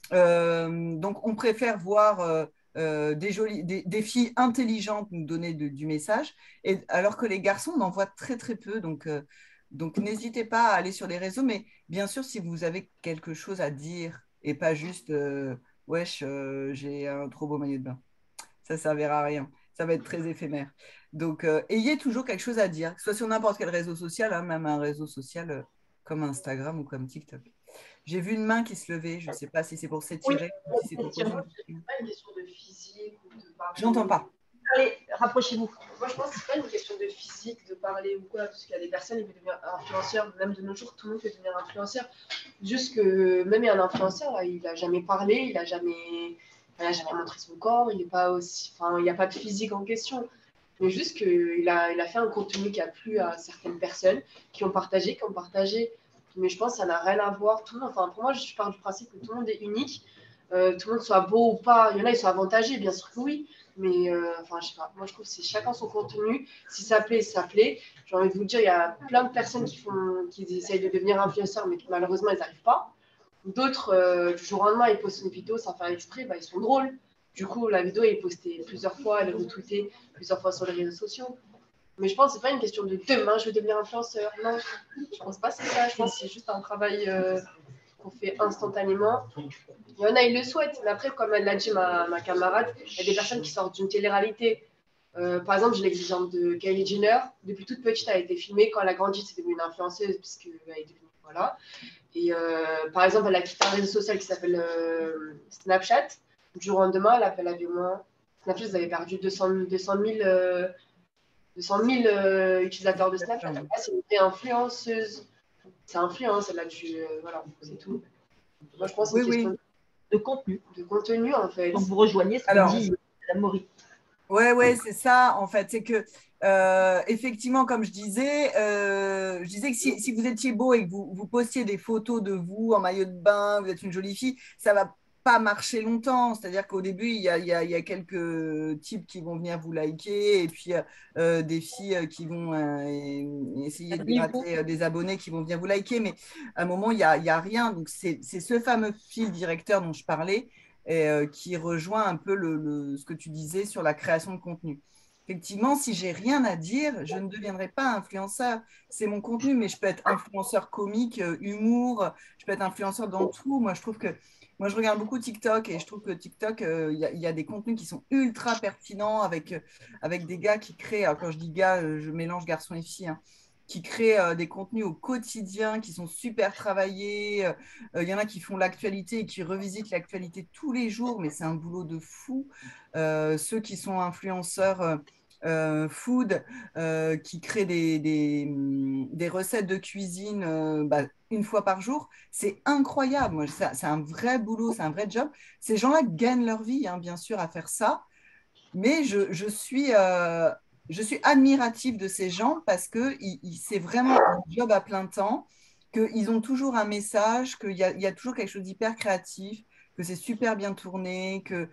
Euh, donc, on préfère voir euh, euh, des, jolies, des, des filles intelligentes nous donner de, du message, et, alors que les garçons, on en voit très, très peu. Donc, euh, donc n'hésitez pas à aller sur les réseaux. Mais bien sûr, si vous avez quelque chose à dire et pas juste euh, « wesh, euh, j'ai un trop beau maillot de bain ». Ça ne servira à rien. Ça va être très éphémère. Donc, euh, ayez toujours quelque chose à dire, que ce soit sur n'importe quel réseau social, hein, même un réseau social euh, comme Instagram ou comme TikTok. J'ai vu une main qui se levait. Je ne sais pas si c'est pour s'étirer ou si c'est pour poser une question. C'est pas une question de physique ou de parler. Je n'entends pas. Allez, rapprochez-vous. Moi, je pense que c'est pas une question de physique, de parler ou quoi, parce qu'il y a des personnes qui peuvent devenir influenceurs, même de nos jours, tout le monde peut devenir influenceur. Juste que même un influenceur, là, il n'a jamais parlé, il n'a jamais, il a jamais montré son corps, il n'est pas aussi, enfin, il n'y a pas de physique en question. Mais juste qu'il a, il a fait un contenu qui a plu à certaines personnes, qui ont partagé, qui ont partagé. Mais je pense que ça n'a rien à voir. Tout le monde, enfin, pour moi, je pars du principe que tout le monde est unique. Euh, tout le monde soit beau ou pas. Il y en a, ils sont avantagés, bien sûr que oui. Mais euh, enfin, je sais pas. Moi, je trouve que c'est chacun son contenu. Si ça plaît, ça plaît. J'ai envie de vous dire, il y a plein de personnes qui, font, qui essayent de devenir influenceurs, mais qui malheureusement, ils n'arrivent pas. D'autres, euh, du jour au lendemain, ils postent une vidéo sans faire exprès. Bah, ils sont drôles. Du coup, la vidéo est postée plusieurs fois, elle est retweetée plusieurs fois sur les réseaux sociaux. Mais je pense que ce n'est pas une question de demain, je vais devenir influenceur. Non, je ne pense pas que c'est ça. Je pense que c'est juste un travail euh, qu'on fait instantanément. Il y en a, ils le souhaitent. Mais après, comme elle l'a dit, ma, ma camarade, il y a des personnes qui sortent d'une télé-réalité. Euh, par exemple, j'ai l'exemple de Kylie Jenner. Depuis toute petite, elle a été filmée. Quand elle a grandi, c'est devenue une influenceuse, puisqu'elle est devenue. Voilà. Et euh, par exemple, elle a quitté un réseau social qui s'appelle euh, Snapchat. Du jour au lendemain, elle avait, elle avait moins. Snapchat, vous avez perdu deux cent mille. deux cent mille euh, deux cent mille euh, utilisateurs de Snapchat. Là, c'est une vraie influenceuse. C'est influence, elle a dû. Euh, voilà, c'est tout. Moi, je pense que c'est oui, une question oui. De contenu. De contenu, en fait. Donc, vous rejoignez ce Alors, que dit Madame Maury. Oui, ouais, c'est ça, en fait. C'est que, euh, effectivement, comme je disais, euh, je disais que si, si vous étiez beau et que vous, vous postiez des photos de vous en maillot de bain, vous êtes une jolie fille, ça va pas marcher longtemps. C'est-à-dire qu'au début, il y a, il y, a, il y a quelques types qui vont venir vous liker et puis euh, des filles qui vont euh, essayer de gratter euh, des abonnés qui vont venir vous liker. Mais à un moment, il n'y a, il y a rien. Donc, c'est ce fameux fil directeur dont je parlais et euh, qui rejoint un peu le, le, ce que tu disais sur la création de contenu. Effectivement, si j'ai rien à dire, je ne deviendrai pas influenceur. C'est mon contenu, mais je peux être influenceur comique, euh, humour, je peux être influenceur dans tout. Moi, je trouve que moi, je regarde beaucoup TikTok et je trouve que TikTok, il euh, y, y a des contenus qui sont ultra pertinents avec, euh, avec des gars qui créent, alors quand je dis gars, euh, je mélange garçons et filles, hein, qui créent euh, des contenus au quotidien, qui sont super travaillés. Il euh, y en a qui font l'actualité et qui revisitent l'actualité tous les jours, mais c'est un boulot de fou. Euh, ceux qui sont influenceurs euh, euh, food, euh, qui créent des, des, des recettes de cuisine euh, bah, une fois par jour, c'est incroyable. C'est un vrai boulot, c'est un vrai job. Ces gens-là gagnent leur vie, hein, bien sûr, à faire ça. Mais je, je suis... Euh, Je suis admirative de ces gens parce que c'est vraiment un job à plein temps, qu'ils ont toujours un message, qu'il y, y a toujours quelque chose d'hyper créatif, que c'est super bien tourné, que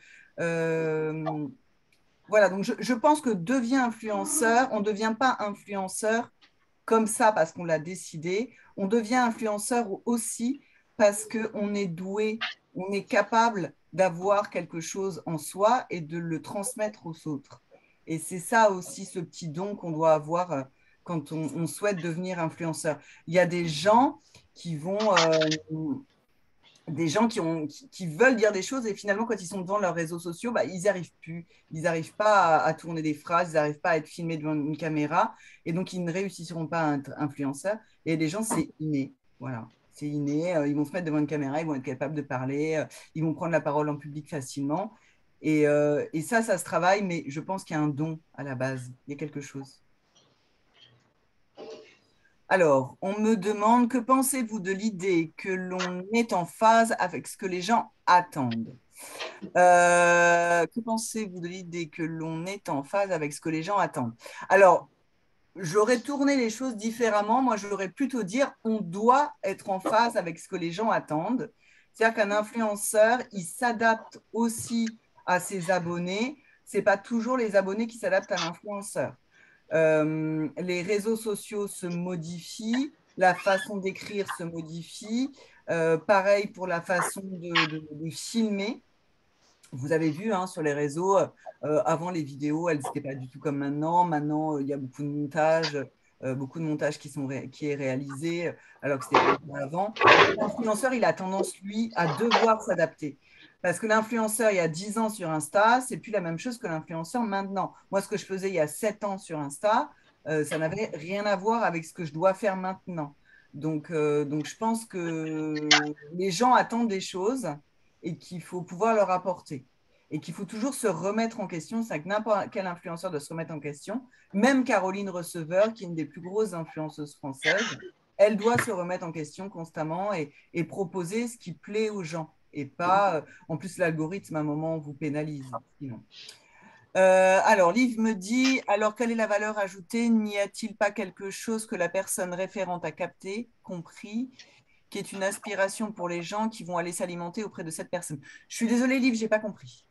euh, voilà. Donc je, je pense que devient influenceur, on ne devient pas influenceur comme ça parce qu'on l'a décidé, on devient influenceur aussi parce qu'on est doué, on est capable d'avoir quelque chose en soi et de le transmettre aux autres. Et c'est ça aussi, ce petit don qu'on doit avoir quand on, on souhaite devenir influenceur. Il y a des gens qui vont, euh, des gens qui, ont, qui, qui veulent dire des choses et finalement, quand ils sont devant leurs réseaux sociaux, bah, ils n'y arrivent plus. Ils n'arrivent pas à, à tourner des phrases, ils n'arrivent pas à être filmés devant une caméra et donc ils ne réussiront pas à être influenceurs. Et les gens, c'est inné. Voilà. C'est inné. Ils vont se mettre devant une caméra, ils vont être capables de parler, ils vont prendre la parole en public facilement. Et, euh, et ça, ça se travaille, mais je pense qu'il y a un don à la base. Il y a quelque chose. Alors, on me demande, que pensez-vous de l'idée que l'on est en phase avec ce que les gens attendent? Euh, que pensez-vous de l'idée que l'on est en phase avec ce que les gens attendent? Alors, j'aurais tourné les choses différemment. Moi, j'aurais plutôt dire on doit être en phase avec ce que les gens attendent. C'est-à-dire qu'un influenceur, il s'adapte aussi à ses abonnés. Ce n'est pas toujours les abonnés qui s'adaptent à l'influenceur. Euh, les réseaux sociaux se modifient, la façon d'écrire se modifie. Euh, pareil pour la façon de, de, de filmer. Vous avez vu hein, sur les réseaux, euh, avant les vidéos, elles n'étaient pas du tout comme maintenant. Maintenant, il y a beaucoup de montage, euh, beaucoup de montage qui, sont ré qui est réalisé, alors que c'était pas avant. L'influenceur, il a tendance, lui, à devoir s'adapter. Parce que l'influenceur, il y a dix ans sur Insta, c'est plus la même chose que l'influenceur maintenant. Moi, ce que je faisais il y a sept ans sur Insta, euh, ça n'avait rien à voir avec ce que je dois faire maintenant. Donc, euh, donc, je pense que les gens attendent des choses et qu'il faut pouvoir leur apporter. Et qu'il faut toujours se remettre en question. C'est que n'importe quel influenceur doit se remettre en question. Même Caroline Receveur, qui est une des plus grosses influenceuses françaises, elle doit se remettre en question constamment et, et proposer ce qui plaît aux gens. Et pas, euh, en plus, l'algorithme, à un moment, vous pénalise. Sinon. Euh, alors, Liv me dit, alors quelle est la valeur ajoutée? N'y a-t-il pas quelque chose que la personne référente a capté, compris, qui est une inspiration pour les gens qui vont aller s'alimenter auprès de cette personne? Je suis désolée, Liv, je n'ai pas compris.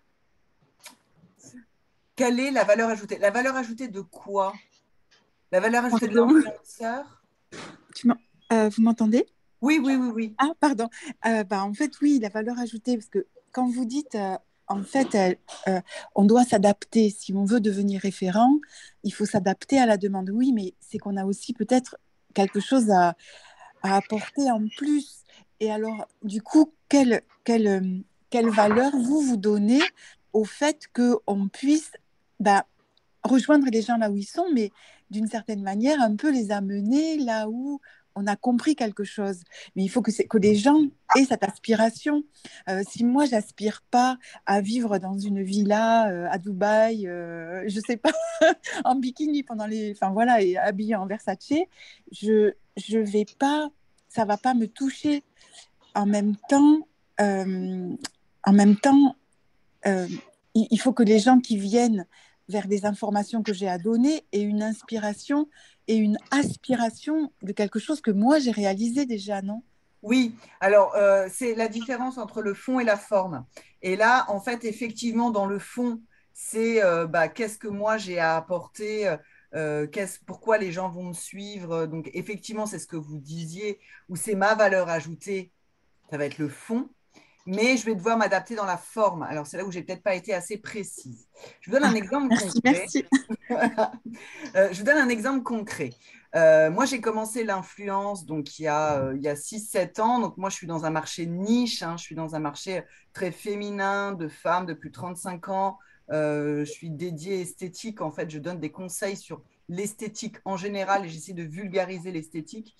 Quelle est la valeur ajoutée? La valeur ajoutée de quoi? La valeur ajoutée de l'influenceur? euh, Vous m'entendez? Oui, oui, oui, oui. Ah, pardon. Euh, bah, en fait, oui, la valeur ajoutée, parce que quand vous dites, euh, en fait, euh, euh, on doit s'adapter. Si on veut devenir référent, il faut s'adapter à la demande. Oui, mais c'est qu'on a aussi peut-être quelque chose à, à apporter en plus. Et alors, du coup, quelle, quelle, quelle valeur vous vous donnez au fait qu'on puisse bah, rejoindre les gens là où ils sont, mais d'une certaine manière, un peu les amener là où on a compris quelque chose. Mais il faut que, que les gens aient cette aspiration. Euh, si moi, je n'aspire pas à vivre dans une villa euh, à Dubaï, euh, je ne sais pas, en bikini pendant les... Enfin voilà, et habillée en Versace, je je vais pas... Ça ne va pas me toucher. En même temps, euh, en même temps euh, il, il faut que les gens qui viennent vers des informations que j'ai à donner aient une inspiration et une aspiration de quelque chose que moi j'ai réalisé déjà, non? Oui, alors euh, c'est la différence entre le fond et la forme. Et là, en fait, effectivement, dans le fond, c'est euh, bah, qu'est-ce que moi j'ai à apporter, euh, qu'est-ce, pourquoi les gens vont me suivre. Donc, effectivement, c'est ce que vous disiez, ou c'est ma valeur ajoutée, ça va être le fond. Mais je vais devoir m'adapter dans la forme. Alors, c'est là où j'ai peut-être pas été assez précise. Je vous donne un exemple merci, concret. Merci. euh, je vous donne un exemple concret. Euh, moi, j'ai commencé l'influence donc il y a, euh, il y a six sept ans. Donc, moi, je suis dans un marché niche. Hein, je suis dans un marché très féminin de femmes de plus de trente-cinq ans. Euh, je suis dédiée esthétique. En fait, je donne des conseils sur l'esthétique en général et j'essaie de vulgariser l'esthétique,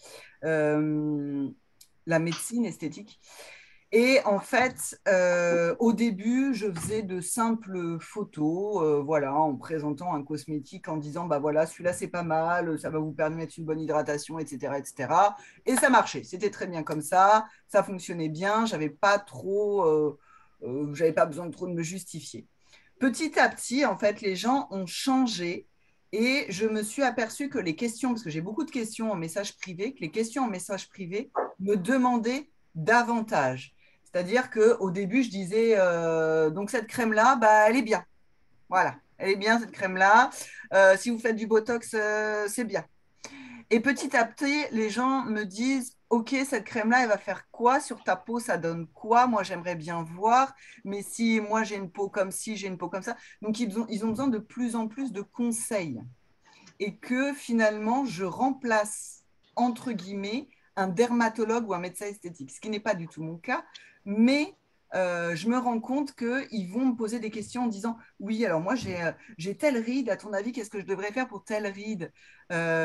euh, la médecine esthétique. Et en fait, euh, au début, je faisais de simples photos, euh, voilà, en présentant un cosmétique, en disant, bah voilà, celui-là, c'est pas mal, ça va vous permettre une bonne hydratation, et cetera, et cetera. Et ça marchait, c'était très bien comme ça, ça fonctionnait bien, j'avais pas trop, euh, euh, j'avais pas besoin de trop de me justifier. Petit à petit, en fait, les gens ont changé et je me suis aperçue que les questions, parce que j'ai beaucoup de questions en message privé, que les questions en message privé me demandaient davantage. C'est-à-dire qu'au début, je disais, euh, donc cette crème-là, bah, elle est bien. Voilà, elle est bien, cette crème-là. Euh, si vous faites du Botox, euh, c'est bien. Et petit à petit, les gens me disent, OK, cette crème-là, elle va faire quoi sur ta peau? Ça donne quoi? Moi, j'aimerais bien voir. Mais si moi, j'ai une peau comme ci, j'ai une peau comme ça. Donc, ils ont, ils ont besoin de plus en plus de conseils. et que finalement, je remplace, entre guillemets, un dermatologue ou un médecin esthétique, ce qui n'est pas du tout mon cas, mais euh, je me rends compte qu'ils vont me poser des questions en disant « Oui, alors moi, j'ai euh, j'ai telle ride, à ton avis, qu'est-ce que je devrais faire pour telle ride euh, ?»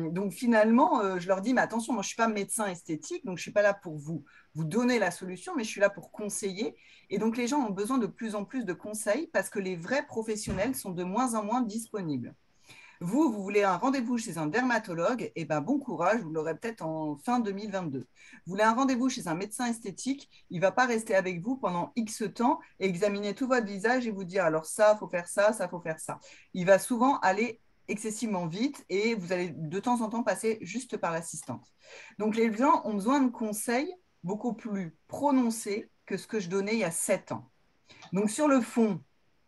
Donc finalement, euh, je leur dis « Mais attention, moi, je ne suis pas médecin esthétique, donc je ne suis pas là pour vous, vous donner la solution, mais je suis là pour conseiller. » Et donc, les gens ont besoin de plus en plus de conseils parce que les vrais professionnels sont de moins en moins disponibles. Vous, vous voulez un rendez-vous chez un dermatologue, et ben bon courage, vous l'aurez peut-être en fin deux mille vingt-deux. Vous voulez un rendez-vous chez un médecin esthétique, il ne va pas rester avec vous pendant X temps et examiner tout votre visage et vous dire alors ça, il faut faire ça, ça, il faut faire ça. Il va souvent aller excessivement vite et vous allez de temps en temps passer juste par l'assistante. Donc les gens ont besoin de conseils beaucoup plus prononcés que ce que je donnais il y a sept ans. Donc sur le fond,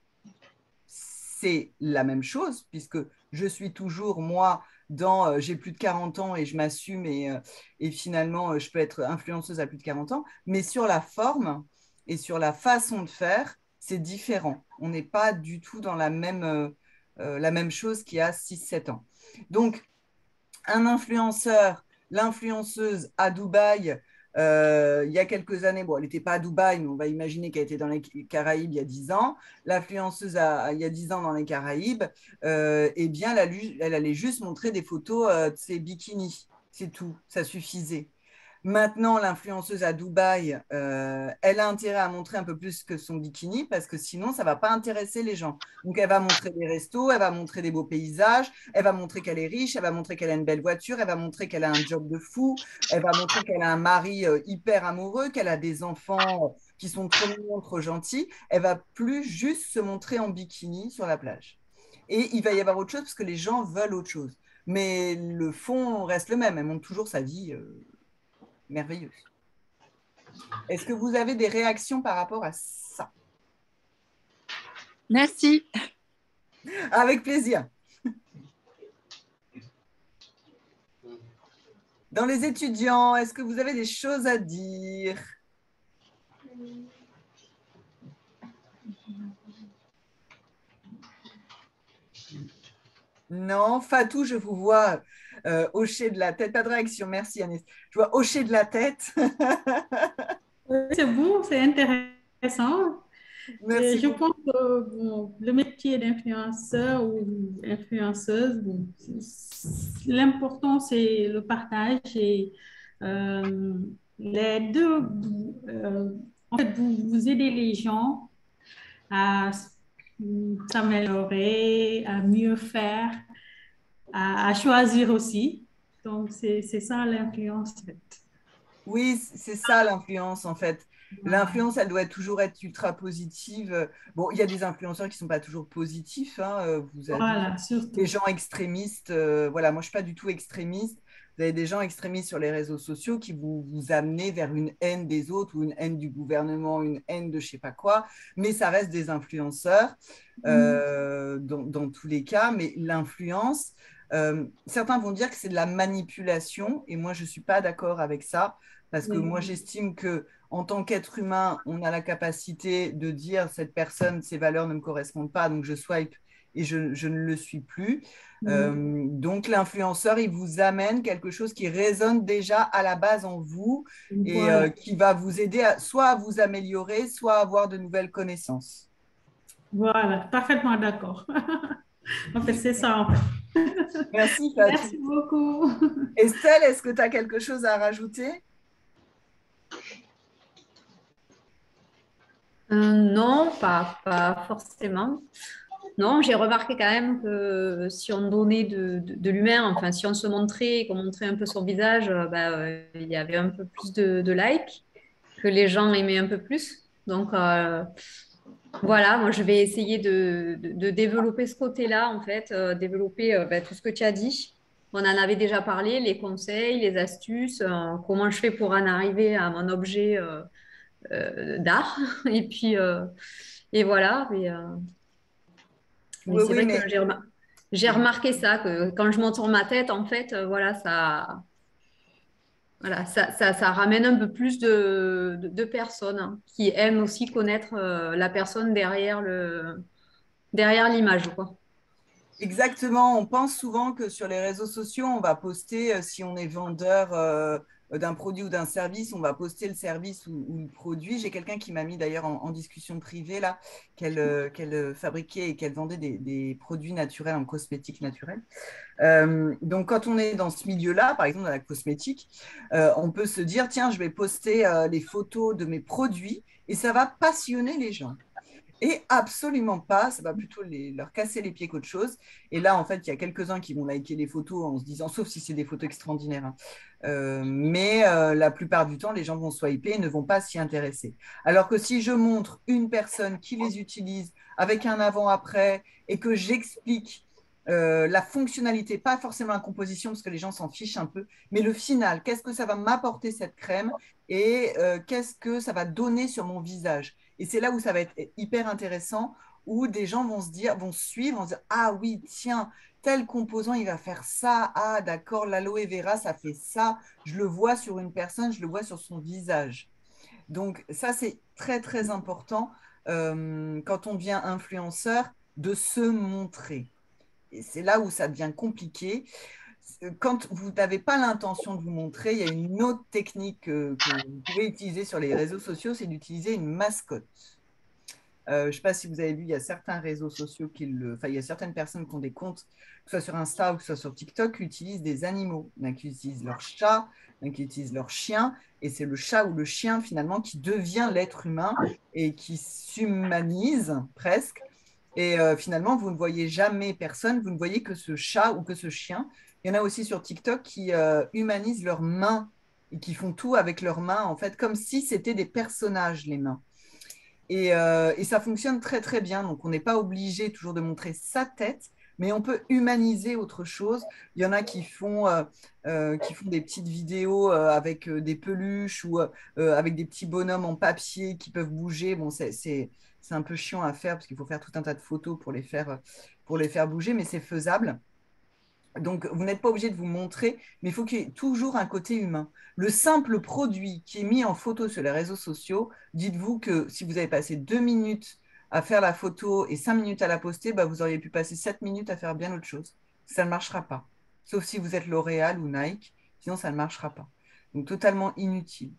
c'est la même chose puisque je suis toujours, moi, dans euh, j'ai plus de quarante ans et je m'assume et, euh, et finalement, euh, je peux être influenceuse à plus de quarante ans. Mais sur la forme et sur la façon de faire, c'est différent. On n'est pas du tout dans la même, euh, euh, la même chose qu'il y a six sept ans. Donc, un influenceur, l'influenceuse à Dubaï, euh, il y a quelques années, bon, elle n'était pas à Dubaï, mais on va imaginer qu'elle était dans les Caraïbes il y a dix ans. L'influenceuse il y a dix ans dans les Caraïbes, euh, eh bien, elle, elle allait juste montrer des photos euh, de ses bikinis. C'est tout, ça suffisait. Maintenant, l'influenceuse à Dubaï, euh, elle a intérêt à montrer un peu plus que son bikini parce que sinon, ça ne va pas intéresser les gens. Donc, elle va montrer des restos, elle va montrer des beaux paysages, elle va montrer qu'elle est riche, elle va montrer qu'elle a une belle voiture, elle va montrer qu'elle a un job de fou, elle va montrer qu'elle a un mari euh, hyper amoureux, qu'elle a des enfants qui sont trop mignons, trop gentils. Elle va plus juste se montrer en bikini sur la plage. Et il va y avoir autre chose parce que les gens veulent autre chose. Mais le fond reste le même. Elle montre toujours sa vie euh, merveilleuse. Est-ce que vous avez des réactions par rapport à ça? Merci. Avec plaisir. Dans les étudiants, est-ce que vous avez des choses à dire? Non, Fatou, je vous vois euh, hocher de la tête. Pas de réaction, merci Agnès. Je vois hocher de la tête. C'est beau, c'est intéressant. Merci Et je beaucoup. pense que bon, le métier d'influenceur ou influenceuse, bon, l'important c'est le partage et euh, les deux, euh, en fait, vous, vous aidez les gens à s'améliorer, à mieux faire, à, à choisir aussi. Donc, c'est c'est ça l'influence, en fait. Oui, c'est ça l'influence en fait. L'influence, elle doit toujours être ultra positive. Bon, il y a des influenceurs qui ne sont pas toujours positifs. Hein. Vous avez Voilà, surtout. des gens extrémistes. Euh, voilà, moi, je ne suis pas du tout extrémiste. Vous avez des gens extrémistes sur les réseaux sociaux qui vous, vous amenez vers une haine des autres ou une haine du gouvernement, une haine de je ne sais pas quoi. Mais ça reste des influenceurs euh, dans, dans tous les cas. Mais l'influence, euh, certains vont dire que c'est de la manipulation. Et moi, je ne suis pas d'accord avec ça. Parce que Oui. moi, j'estime qu'en tant qu'être humain, on a la capacité de dire cette personne, ses valeurs ne me correspondent pas, donc je swipe et je, je ne le suis plus. Mm. Euh, donc, l'influenceur, il vous amène quelque chose qui résonne déjà à la base en vous et Voilà. euh, qui va vous aider à, soit à vous améliorer, soit à avoir de nouvelles connaissances. Voilà, parfaitement d'accord. En fait, c'est ça, en fait. Merci, Fatou. Merci beaucoup. Estelle, est-ce que tu as quelque chose à rajouter? Euh, non, pas, pas forcément. Non, j'ai remarqué quand même que si on donnait de, de, de l'humain, enfin si on se montrait, qu'on montrait un peu son visage, euh, bah, euh, il y avait un peu plus de, de likes, que les gens aimaient un peu plus. Donc euh, voilà, moi je vais essayer de, de, de développer ce côté-là, en fait, euh, développer euh, bah, tout ce que tu as dit. On en avait déjà parlé, les conseils, les astuces, euh, comment je fais pour en arriver à mon objet euh, euh, d'art. Et puis, euh, et voilà. Mais, euh, mais Oui, c'est oui, vrai mais que j'ai remar- j'ai remarqué ça, que quand je monte sur ma tête, en fait, euh, voilà, ça, voilà, ça, ça, ça ramène un peu plus de, de, de personnes hein, qui aiment aussi connaître euh, la personne derrière le, derrière l'image, quoi. Exactement, on pense souvent que sur les réseaux sociaux, on va poster, euh, si on est vendeur euh, d'un produit ou d'un service, on va poster le service ou, ou le produit. J'ai quelqu'un qui m'a mis d'ailleurs en, en discussion privée là, qu'elle euh, qu'elle fabriquait et qu'elle vendait des, des produits naturels en cosmétique naturelle. Euh, donc quand on est dans ce milieu-là, par exemple dans la cosmétique, euh, on peut se dire, tiens, je vais poster euh, les photos de mes produits et ça va passionner les gens. Et absolument pas, ça va plutôt les, leur casser les pieds qu'autre chose. Et là, en fait, il y a quelques-uns qui vont liker les photos en se disant, sauf si c'est des photos extraordinaires, hein. Euh, mais euh, la plupart du temps, les gens vont swiper et ne vont pas s'y intéresser. Alors que si je montre une personne qui les utilise avec un avant-après et que j'explique euh, la fonctionnalité, pas forcément la composition, parce que les gens s'en fichent un peu, mais le final, qu'est-ce que ça va m'apporter cette crème et euh, qu'est-ce que ça va donner sur mon visage. Et c'est là où ça va être hyper intéressant, où des gens vont se dire, vont suivre, vont se dire, ah oui, tiens, tel composant, il va faire ça. Ah d'accord, l'aloe vera, ça fait ça. Je le vois sur une personne, je le vois sur son visage. Donc ça, c'est très, très important euh, quand on devient influenceur, de se montrer. Et c'est là où ça devient compliqué. Quand vous n'avez pas l'intention de vous montrer, il y a une autre technique que, que vous pouvez utiliser sur les réseaux sociaux, c'est d'utiliser une mascotte. Euh, je ne sais pas si vous avez vu, il y a certains réseaux sociaux qui le... Enfin, il y a certaines personnes qui ont des comptes, que ce soit sur Insta ou que ce soit sur TikTok, qui utilisent des animaux. Il y en a qui utilisent leur chat, il y en a qui utilisent leur chien, et c'est le chat ou le chien, finalement, qui devient l'être humain et qui s'humanise presque. Et euh, finalement, vous ne voyez jamais personne, vous ne voyez que ce chat ou que ce chien. Il y en a aussi sur TikTok qui euh, humanisent leurs mains et qui font tout avec leurs mains, en fait, comme si c'était des personnages, les mains. Et, euh, et ça fonctionne très, très bien. Donc, on n'est pas obligé toujours de montrer sa tête, mais on peut humaniser autre chose. Il y en a qui font, euh, euh, qui font des petites vidéos euh, avec euh, des peluches ou euh, avec des petits bonhommes en papier qui peuvent bouger. Bon, c'est, c'est, c'est un peu chiant à faire parce qu'il faut faire tout un tas de photos pour les faire, pour les faire bouger, mais c'est faisable. Donc, vous n'êtes pas obligé de vous montrer, mais il faut qu'il y ait toujours un côté humain. Le simple produit qui est mis en photo sur les réseaux sociaux, dites-vous que si vous avez passé deux minutes à faire la photo et cinq minutes à la poster, bah, vous auriez pu passer sept minutes à faire bien autre chose. Ça ne marchera pas. Sauf si vous êtes L'Oréal ou Nike, sinon ça ne marchera pas. Donc, totalement inutile.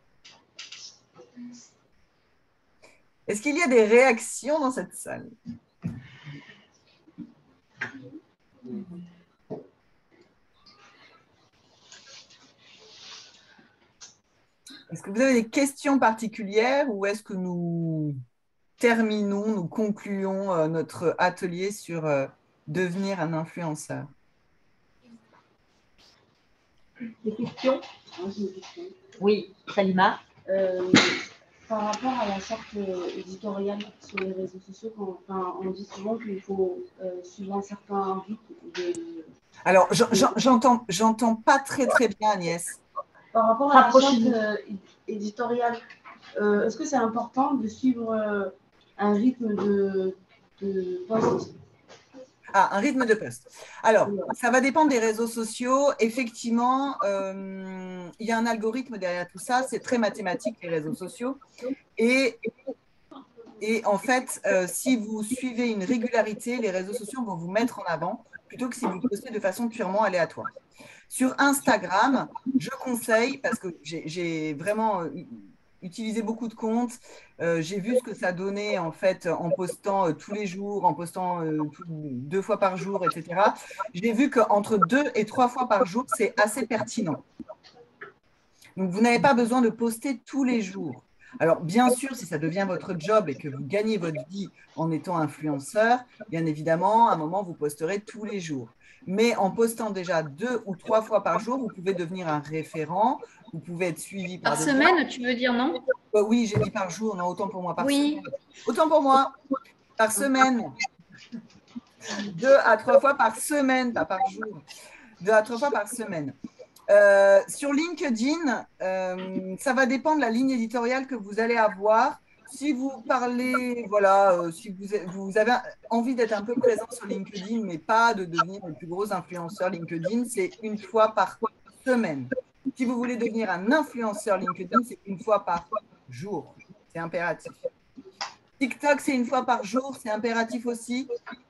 Est-ce qu'il y a des réactions dans cette salle ? Est-ce que vous avez des questions particulières ou est-ce que nous terminons, nous concluons euh, notre atelier sur euh, devenir un influenceur? Des questions? Oui, Salima. Euh, par rapport à la charte éditoriale sur les réseaux sociaux, quand, enfin, on dit souvent qu'il faut euh, suivre un certain rythme de... Alors, j'entends, j'entends pas très très bien, Agnès. Par rapport à la charte euh, éditoriale, euh, est-ce que c'est important de suivre euh, un rythme de, de post? Ah, un rythme de post. Alors, ça va dépendre des réseaux sociaux. Effectivement, euh, il y a un algorithme derrière tout ça. C'est très mathématique, les réseaux sociaux. Et, et en fait, euh, si vous suivez une régularité, les réseaux sociaux vont vous mettre en avant plutôt que si vous postez de façon purement aléatoire. Sur Instagram, je conseille, parce que j'ai vraiment utilisé beaucoup de comptes, euh, j'ai vu ce que ça donnait en fait en postant euh, tous les jours, en postant euh, tout, deux fois par jour, et cetera. J'ai vu qu'entre deux et trois fois par jour, c'est assez pertinent. Donc, vous n'avez pas besoin de poster tous les jours. Alors, bien sûr, si ça devient votre job et que vous gagnez votre vie en étant influenceur, bien évidemment, à un moment, vous posterez tous les jours. Mais en postant déjà deux ou trois fois par jour, vous pouvez devenir un référent, vous pouvez être suivi par... Par semaine, gens. Tu veux dire, non? euh, Oui, j'ai dit par jour, non, autant pour moi, par oui. semaine. Autant pour moi, par semaine. Deux à trois fois par semaine, pas par jour. Deux à trois fois par semaine. Euh, sur LinkedIn, euh, ça va dépendre de la ligne éditoriale que vous allez avoir. Si vous parlez, voilà, euh, si vous, vous avez envie d'être un peu présent sur LinkedIn, mais pas de devenir le plus gros influenceur LinkedIn, c'est une fois par semaine. Si vous voulez devenir un influenceur LinkedIn, c'est une fois par jour. C'est impératif. TikTok, c'est une fois par jour, c'est impératif aussi.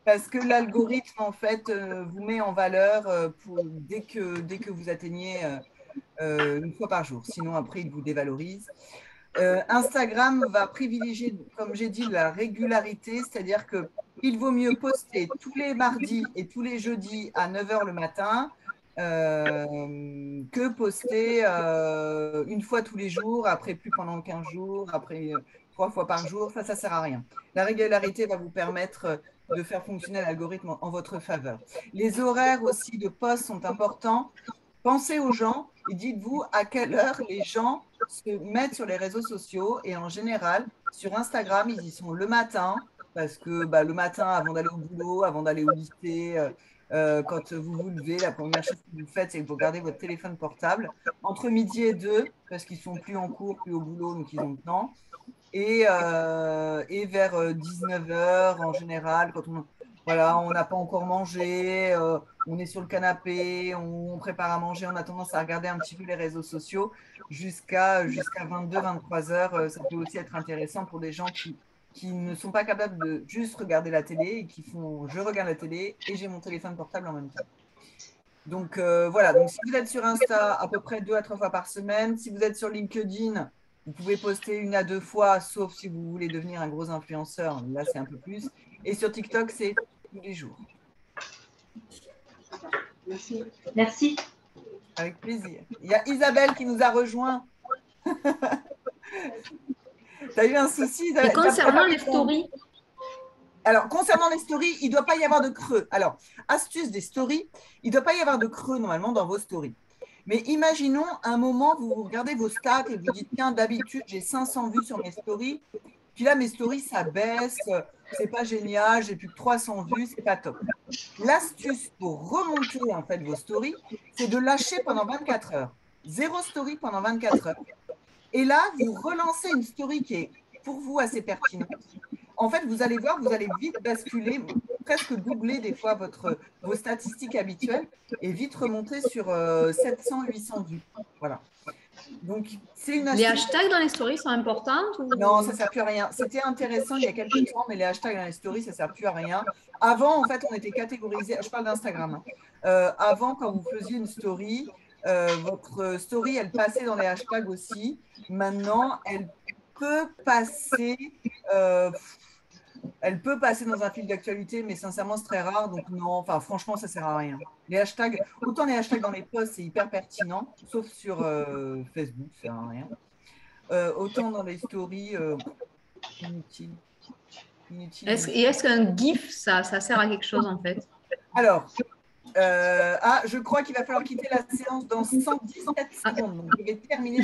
Parce que l'algorithme, en fait, euh, vous met en valeur euh, pour, dès, que, dès que vous atteignez euh, euh, une fois par jour. Sinon, après, il vous dévalorise. Euh, Instagram va privilégier, comme j'ai dit, la régularité, c'est-à-dire qu'il vaut mieux poster tous les mardis et tous les jeudis à neuf heures le matin euh, que poster euh, une fois tous les jours, après plus pendant quinze jours, après euh, trois fois par jour. Enfin, ça ne sert à rien. La régularité va vous permettre de faire fonctionner l'algorithme en, en votre faveur. Les horaires aussi de poste sont importants. Pensez aux gens et dites-vous à quelle heure les gens se mettent sur les réseaux sociaux. Et en général, sur Instagram, ils y sont le matin, parce que bah, le matin, avant d'aller au boulot, avant d'aller au lycée, euh, euh, quand vous vous levez, la première chose que vous faites, c'est que vous regardez votre téléphone portable. Entre midi et deux, parce qu'ils sont plus en cours, plus au boulot, donc ils ont le temps. Et, euh, et vers dix-neuf heures, en général, quand on... Voilà, on n'a pas encore mangé, euh, on est sur le canapé, on, on prépare à manger, on a tendance à regarder un petit peu les réseaux sociaux jusqu'à jusqu'à vingt-deux, vingt-trois heures. Euh, ça peut aussi être intéressant pour des gens qui, qui ne sont pas capables de juste regarder la télé et qui font « je regarde la télé et j'ai mon téléphone portable en même temps ». Donc euh, voilà, donc si vous êtes sur Insta à peu près deux à trois fois par semaine, si vous êtes sur LinkedIn, vous pouvez poster une à deux fois, sauf si vous voulez devenir un gros influenceur, là c'est un peu plus. Et sur TikTok, c'est tous les jours. Merci. Merci. Avec plaisir. Il y a Isabelle qui nous a rejoint. Tu as eu un souci Et concernant les stories. Alors, concernant les stories, il ne doit pas y avoir de creux. Alors, astuce des stories, il ne doit pas y avoir de creux normalement dans vos stories. Mais imaginons un moment, vous regardez vos stats et vous dites, tiens, d'habitude, j'ai cinq cents vues sur mes stories. Puis là, mes stories, ça baisse, c'est pas génial, j'ai plus que trois cents vues, c'est pas top. L'astuce pour remonter en fait vos stories, c'est de lâcher pendant vingt-quatre heures. Zéro story pendant vingt-quatre heures. Et là, vous relancez une story qui est pour vous assez pertinente. En fait, vous allez voir, vous allez vite basculer, presque doubler des fois votre, vos statistiques habituelles et vite remonter sur euh, sept cents, huit cents vues. Voilà. Donc, c'est une astuce. Les hashtags dans les stories sont importants ou... Non, ça ne sert plus à rien. C'était intéressant il y a quelques temps, mais les hashtags dans les stories, ça ne sert plus à rien. Avant, en fait, on était catégorisé. Je parle d'Instagram. Hein. Euh, avant, quand vous faisiez une story, euh, votre story, elle passait dans les hashtags aussi. Maintenant, elle peut passer... Euh, Elle peut passer dans un fil d'actualité, mais sincèrement, c'est très rare. Donc, non, enfin, franchement, ça ne sert à rien. Les hashtags, autant les hashtags dans les posts, c'est hyper pertinent, sauf sur euh, Facebook, ça ne sert à rien. Euh, autant dans les stories, euh, inutile. inutile est-ce, et est-ce qu'un GIF, ça, ça sert à quelque chose, en fait? Alors, euh, ah, je crois qu'il va falloir quitter la séance dans cent dix-sept secondes. Donc, je vais terminer.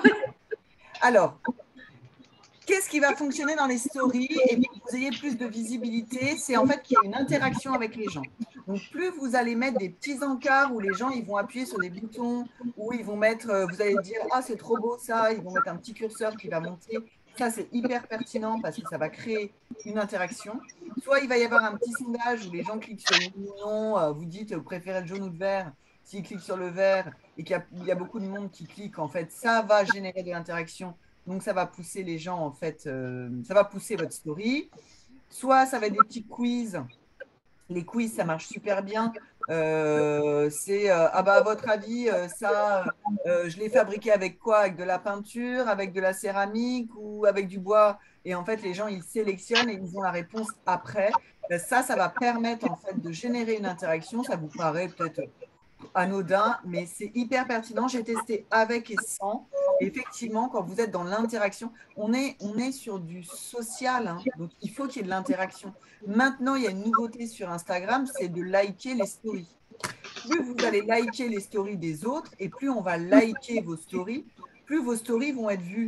Alors, qu'est-ce qui va fonctionner dans les stories et pour que vous ayez plus de visibilité? C'est en fait qu'il y a une interaction avec les gens. Donc, plus vous allez mettre des petits encarts où les gens ils vont appuyer sur des boutons, où ils vont mettre, vous allez dire « Ah, c'est trop beau ça », ils vont mettre un petit curseur qui va monter. Ça, c'est hyper pertinent parce que ça va créer une interaction. Soit il va y avoir un petit sondage où les gens cliquent sur le non, vous dites « Vous préférez le jaune ou le vert ?» S'ils cliquent sur le vert et qu'il y a, il y a beaucoup de monde qui clique, en fait, ça va générer de l'interaction. Donc, ça va pousser les gens, en fait, euh, ça va pousser votre story. Soit ça va être des petits quiz. Les quiz, ça marche super bien. Euh, c'est, euh, ah bah, à votre avis, euh, ça, euh, je l'ai fabriqué avec quoi? Avec de la peinture, avec de la céramique ou avec du bois? Et en fait, les gens, ils sélectionnent et ils ont la réponse après. Ben, ça, ça va permettre, en fait, de générer une interaction. Ça vous paraît peut-être anodin, mais c'est hyper pertinent. J'ai testé avec et sans. Effectivement, quand vous êtes dans l'interaction, on est, on est sur du social, hein, donc il faut qu'il y ait de l'interaction. Maintenant, il y a une nouveauté sur Instagram, c'est de liker les stories. Plus vous allez liker les stories des autres et plus on va liker vos stories, plus vos stories vont être vues.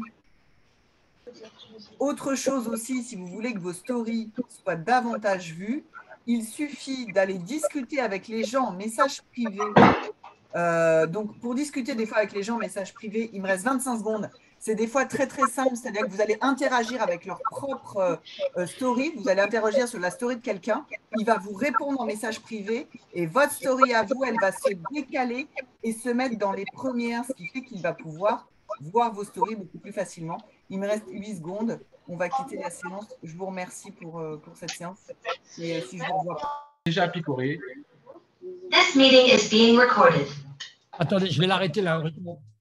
Autre chose aussi, si vous voulez que vos stories soient davantage vues, il suffit d'aller discuter avec les gens en message privé. Euh, donc, pour discuter des fois avec les gens en message privé, il me reste vingt-cinq secondes. C'est des fois très, très simple. C'est-à-dire que vous allez interagir avec leur propre euh, story. Vous allez interagir sur la story de quelqu'un. Il va vous répondre en message privé. Et votre story à vous, elle va se décaler et se mettre dans les premières, ce qui fait qu'il va pouvoir voir vos stories beaucoup plus facilement. Il me reste huit secondes. On va quitter la séance. Je vous remercie pour, euh, pour cette séance. Et euh, si je vous revois pas. Déjà picoré. This meeting is being recorded. Attendez, je vais l'arrêter là.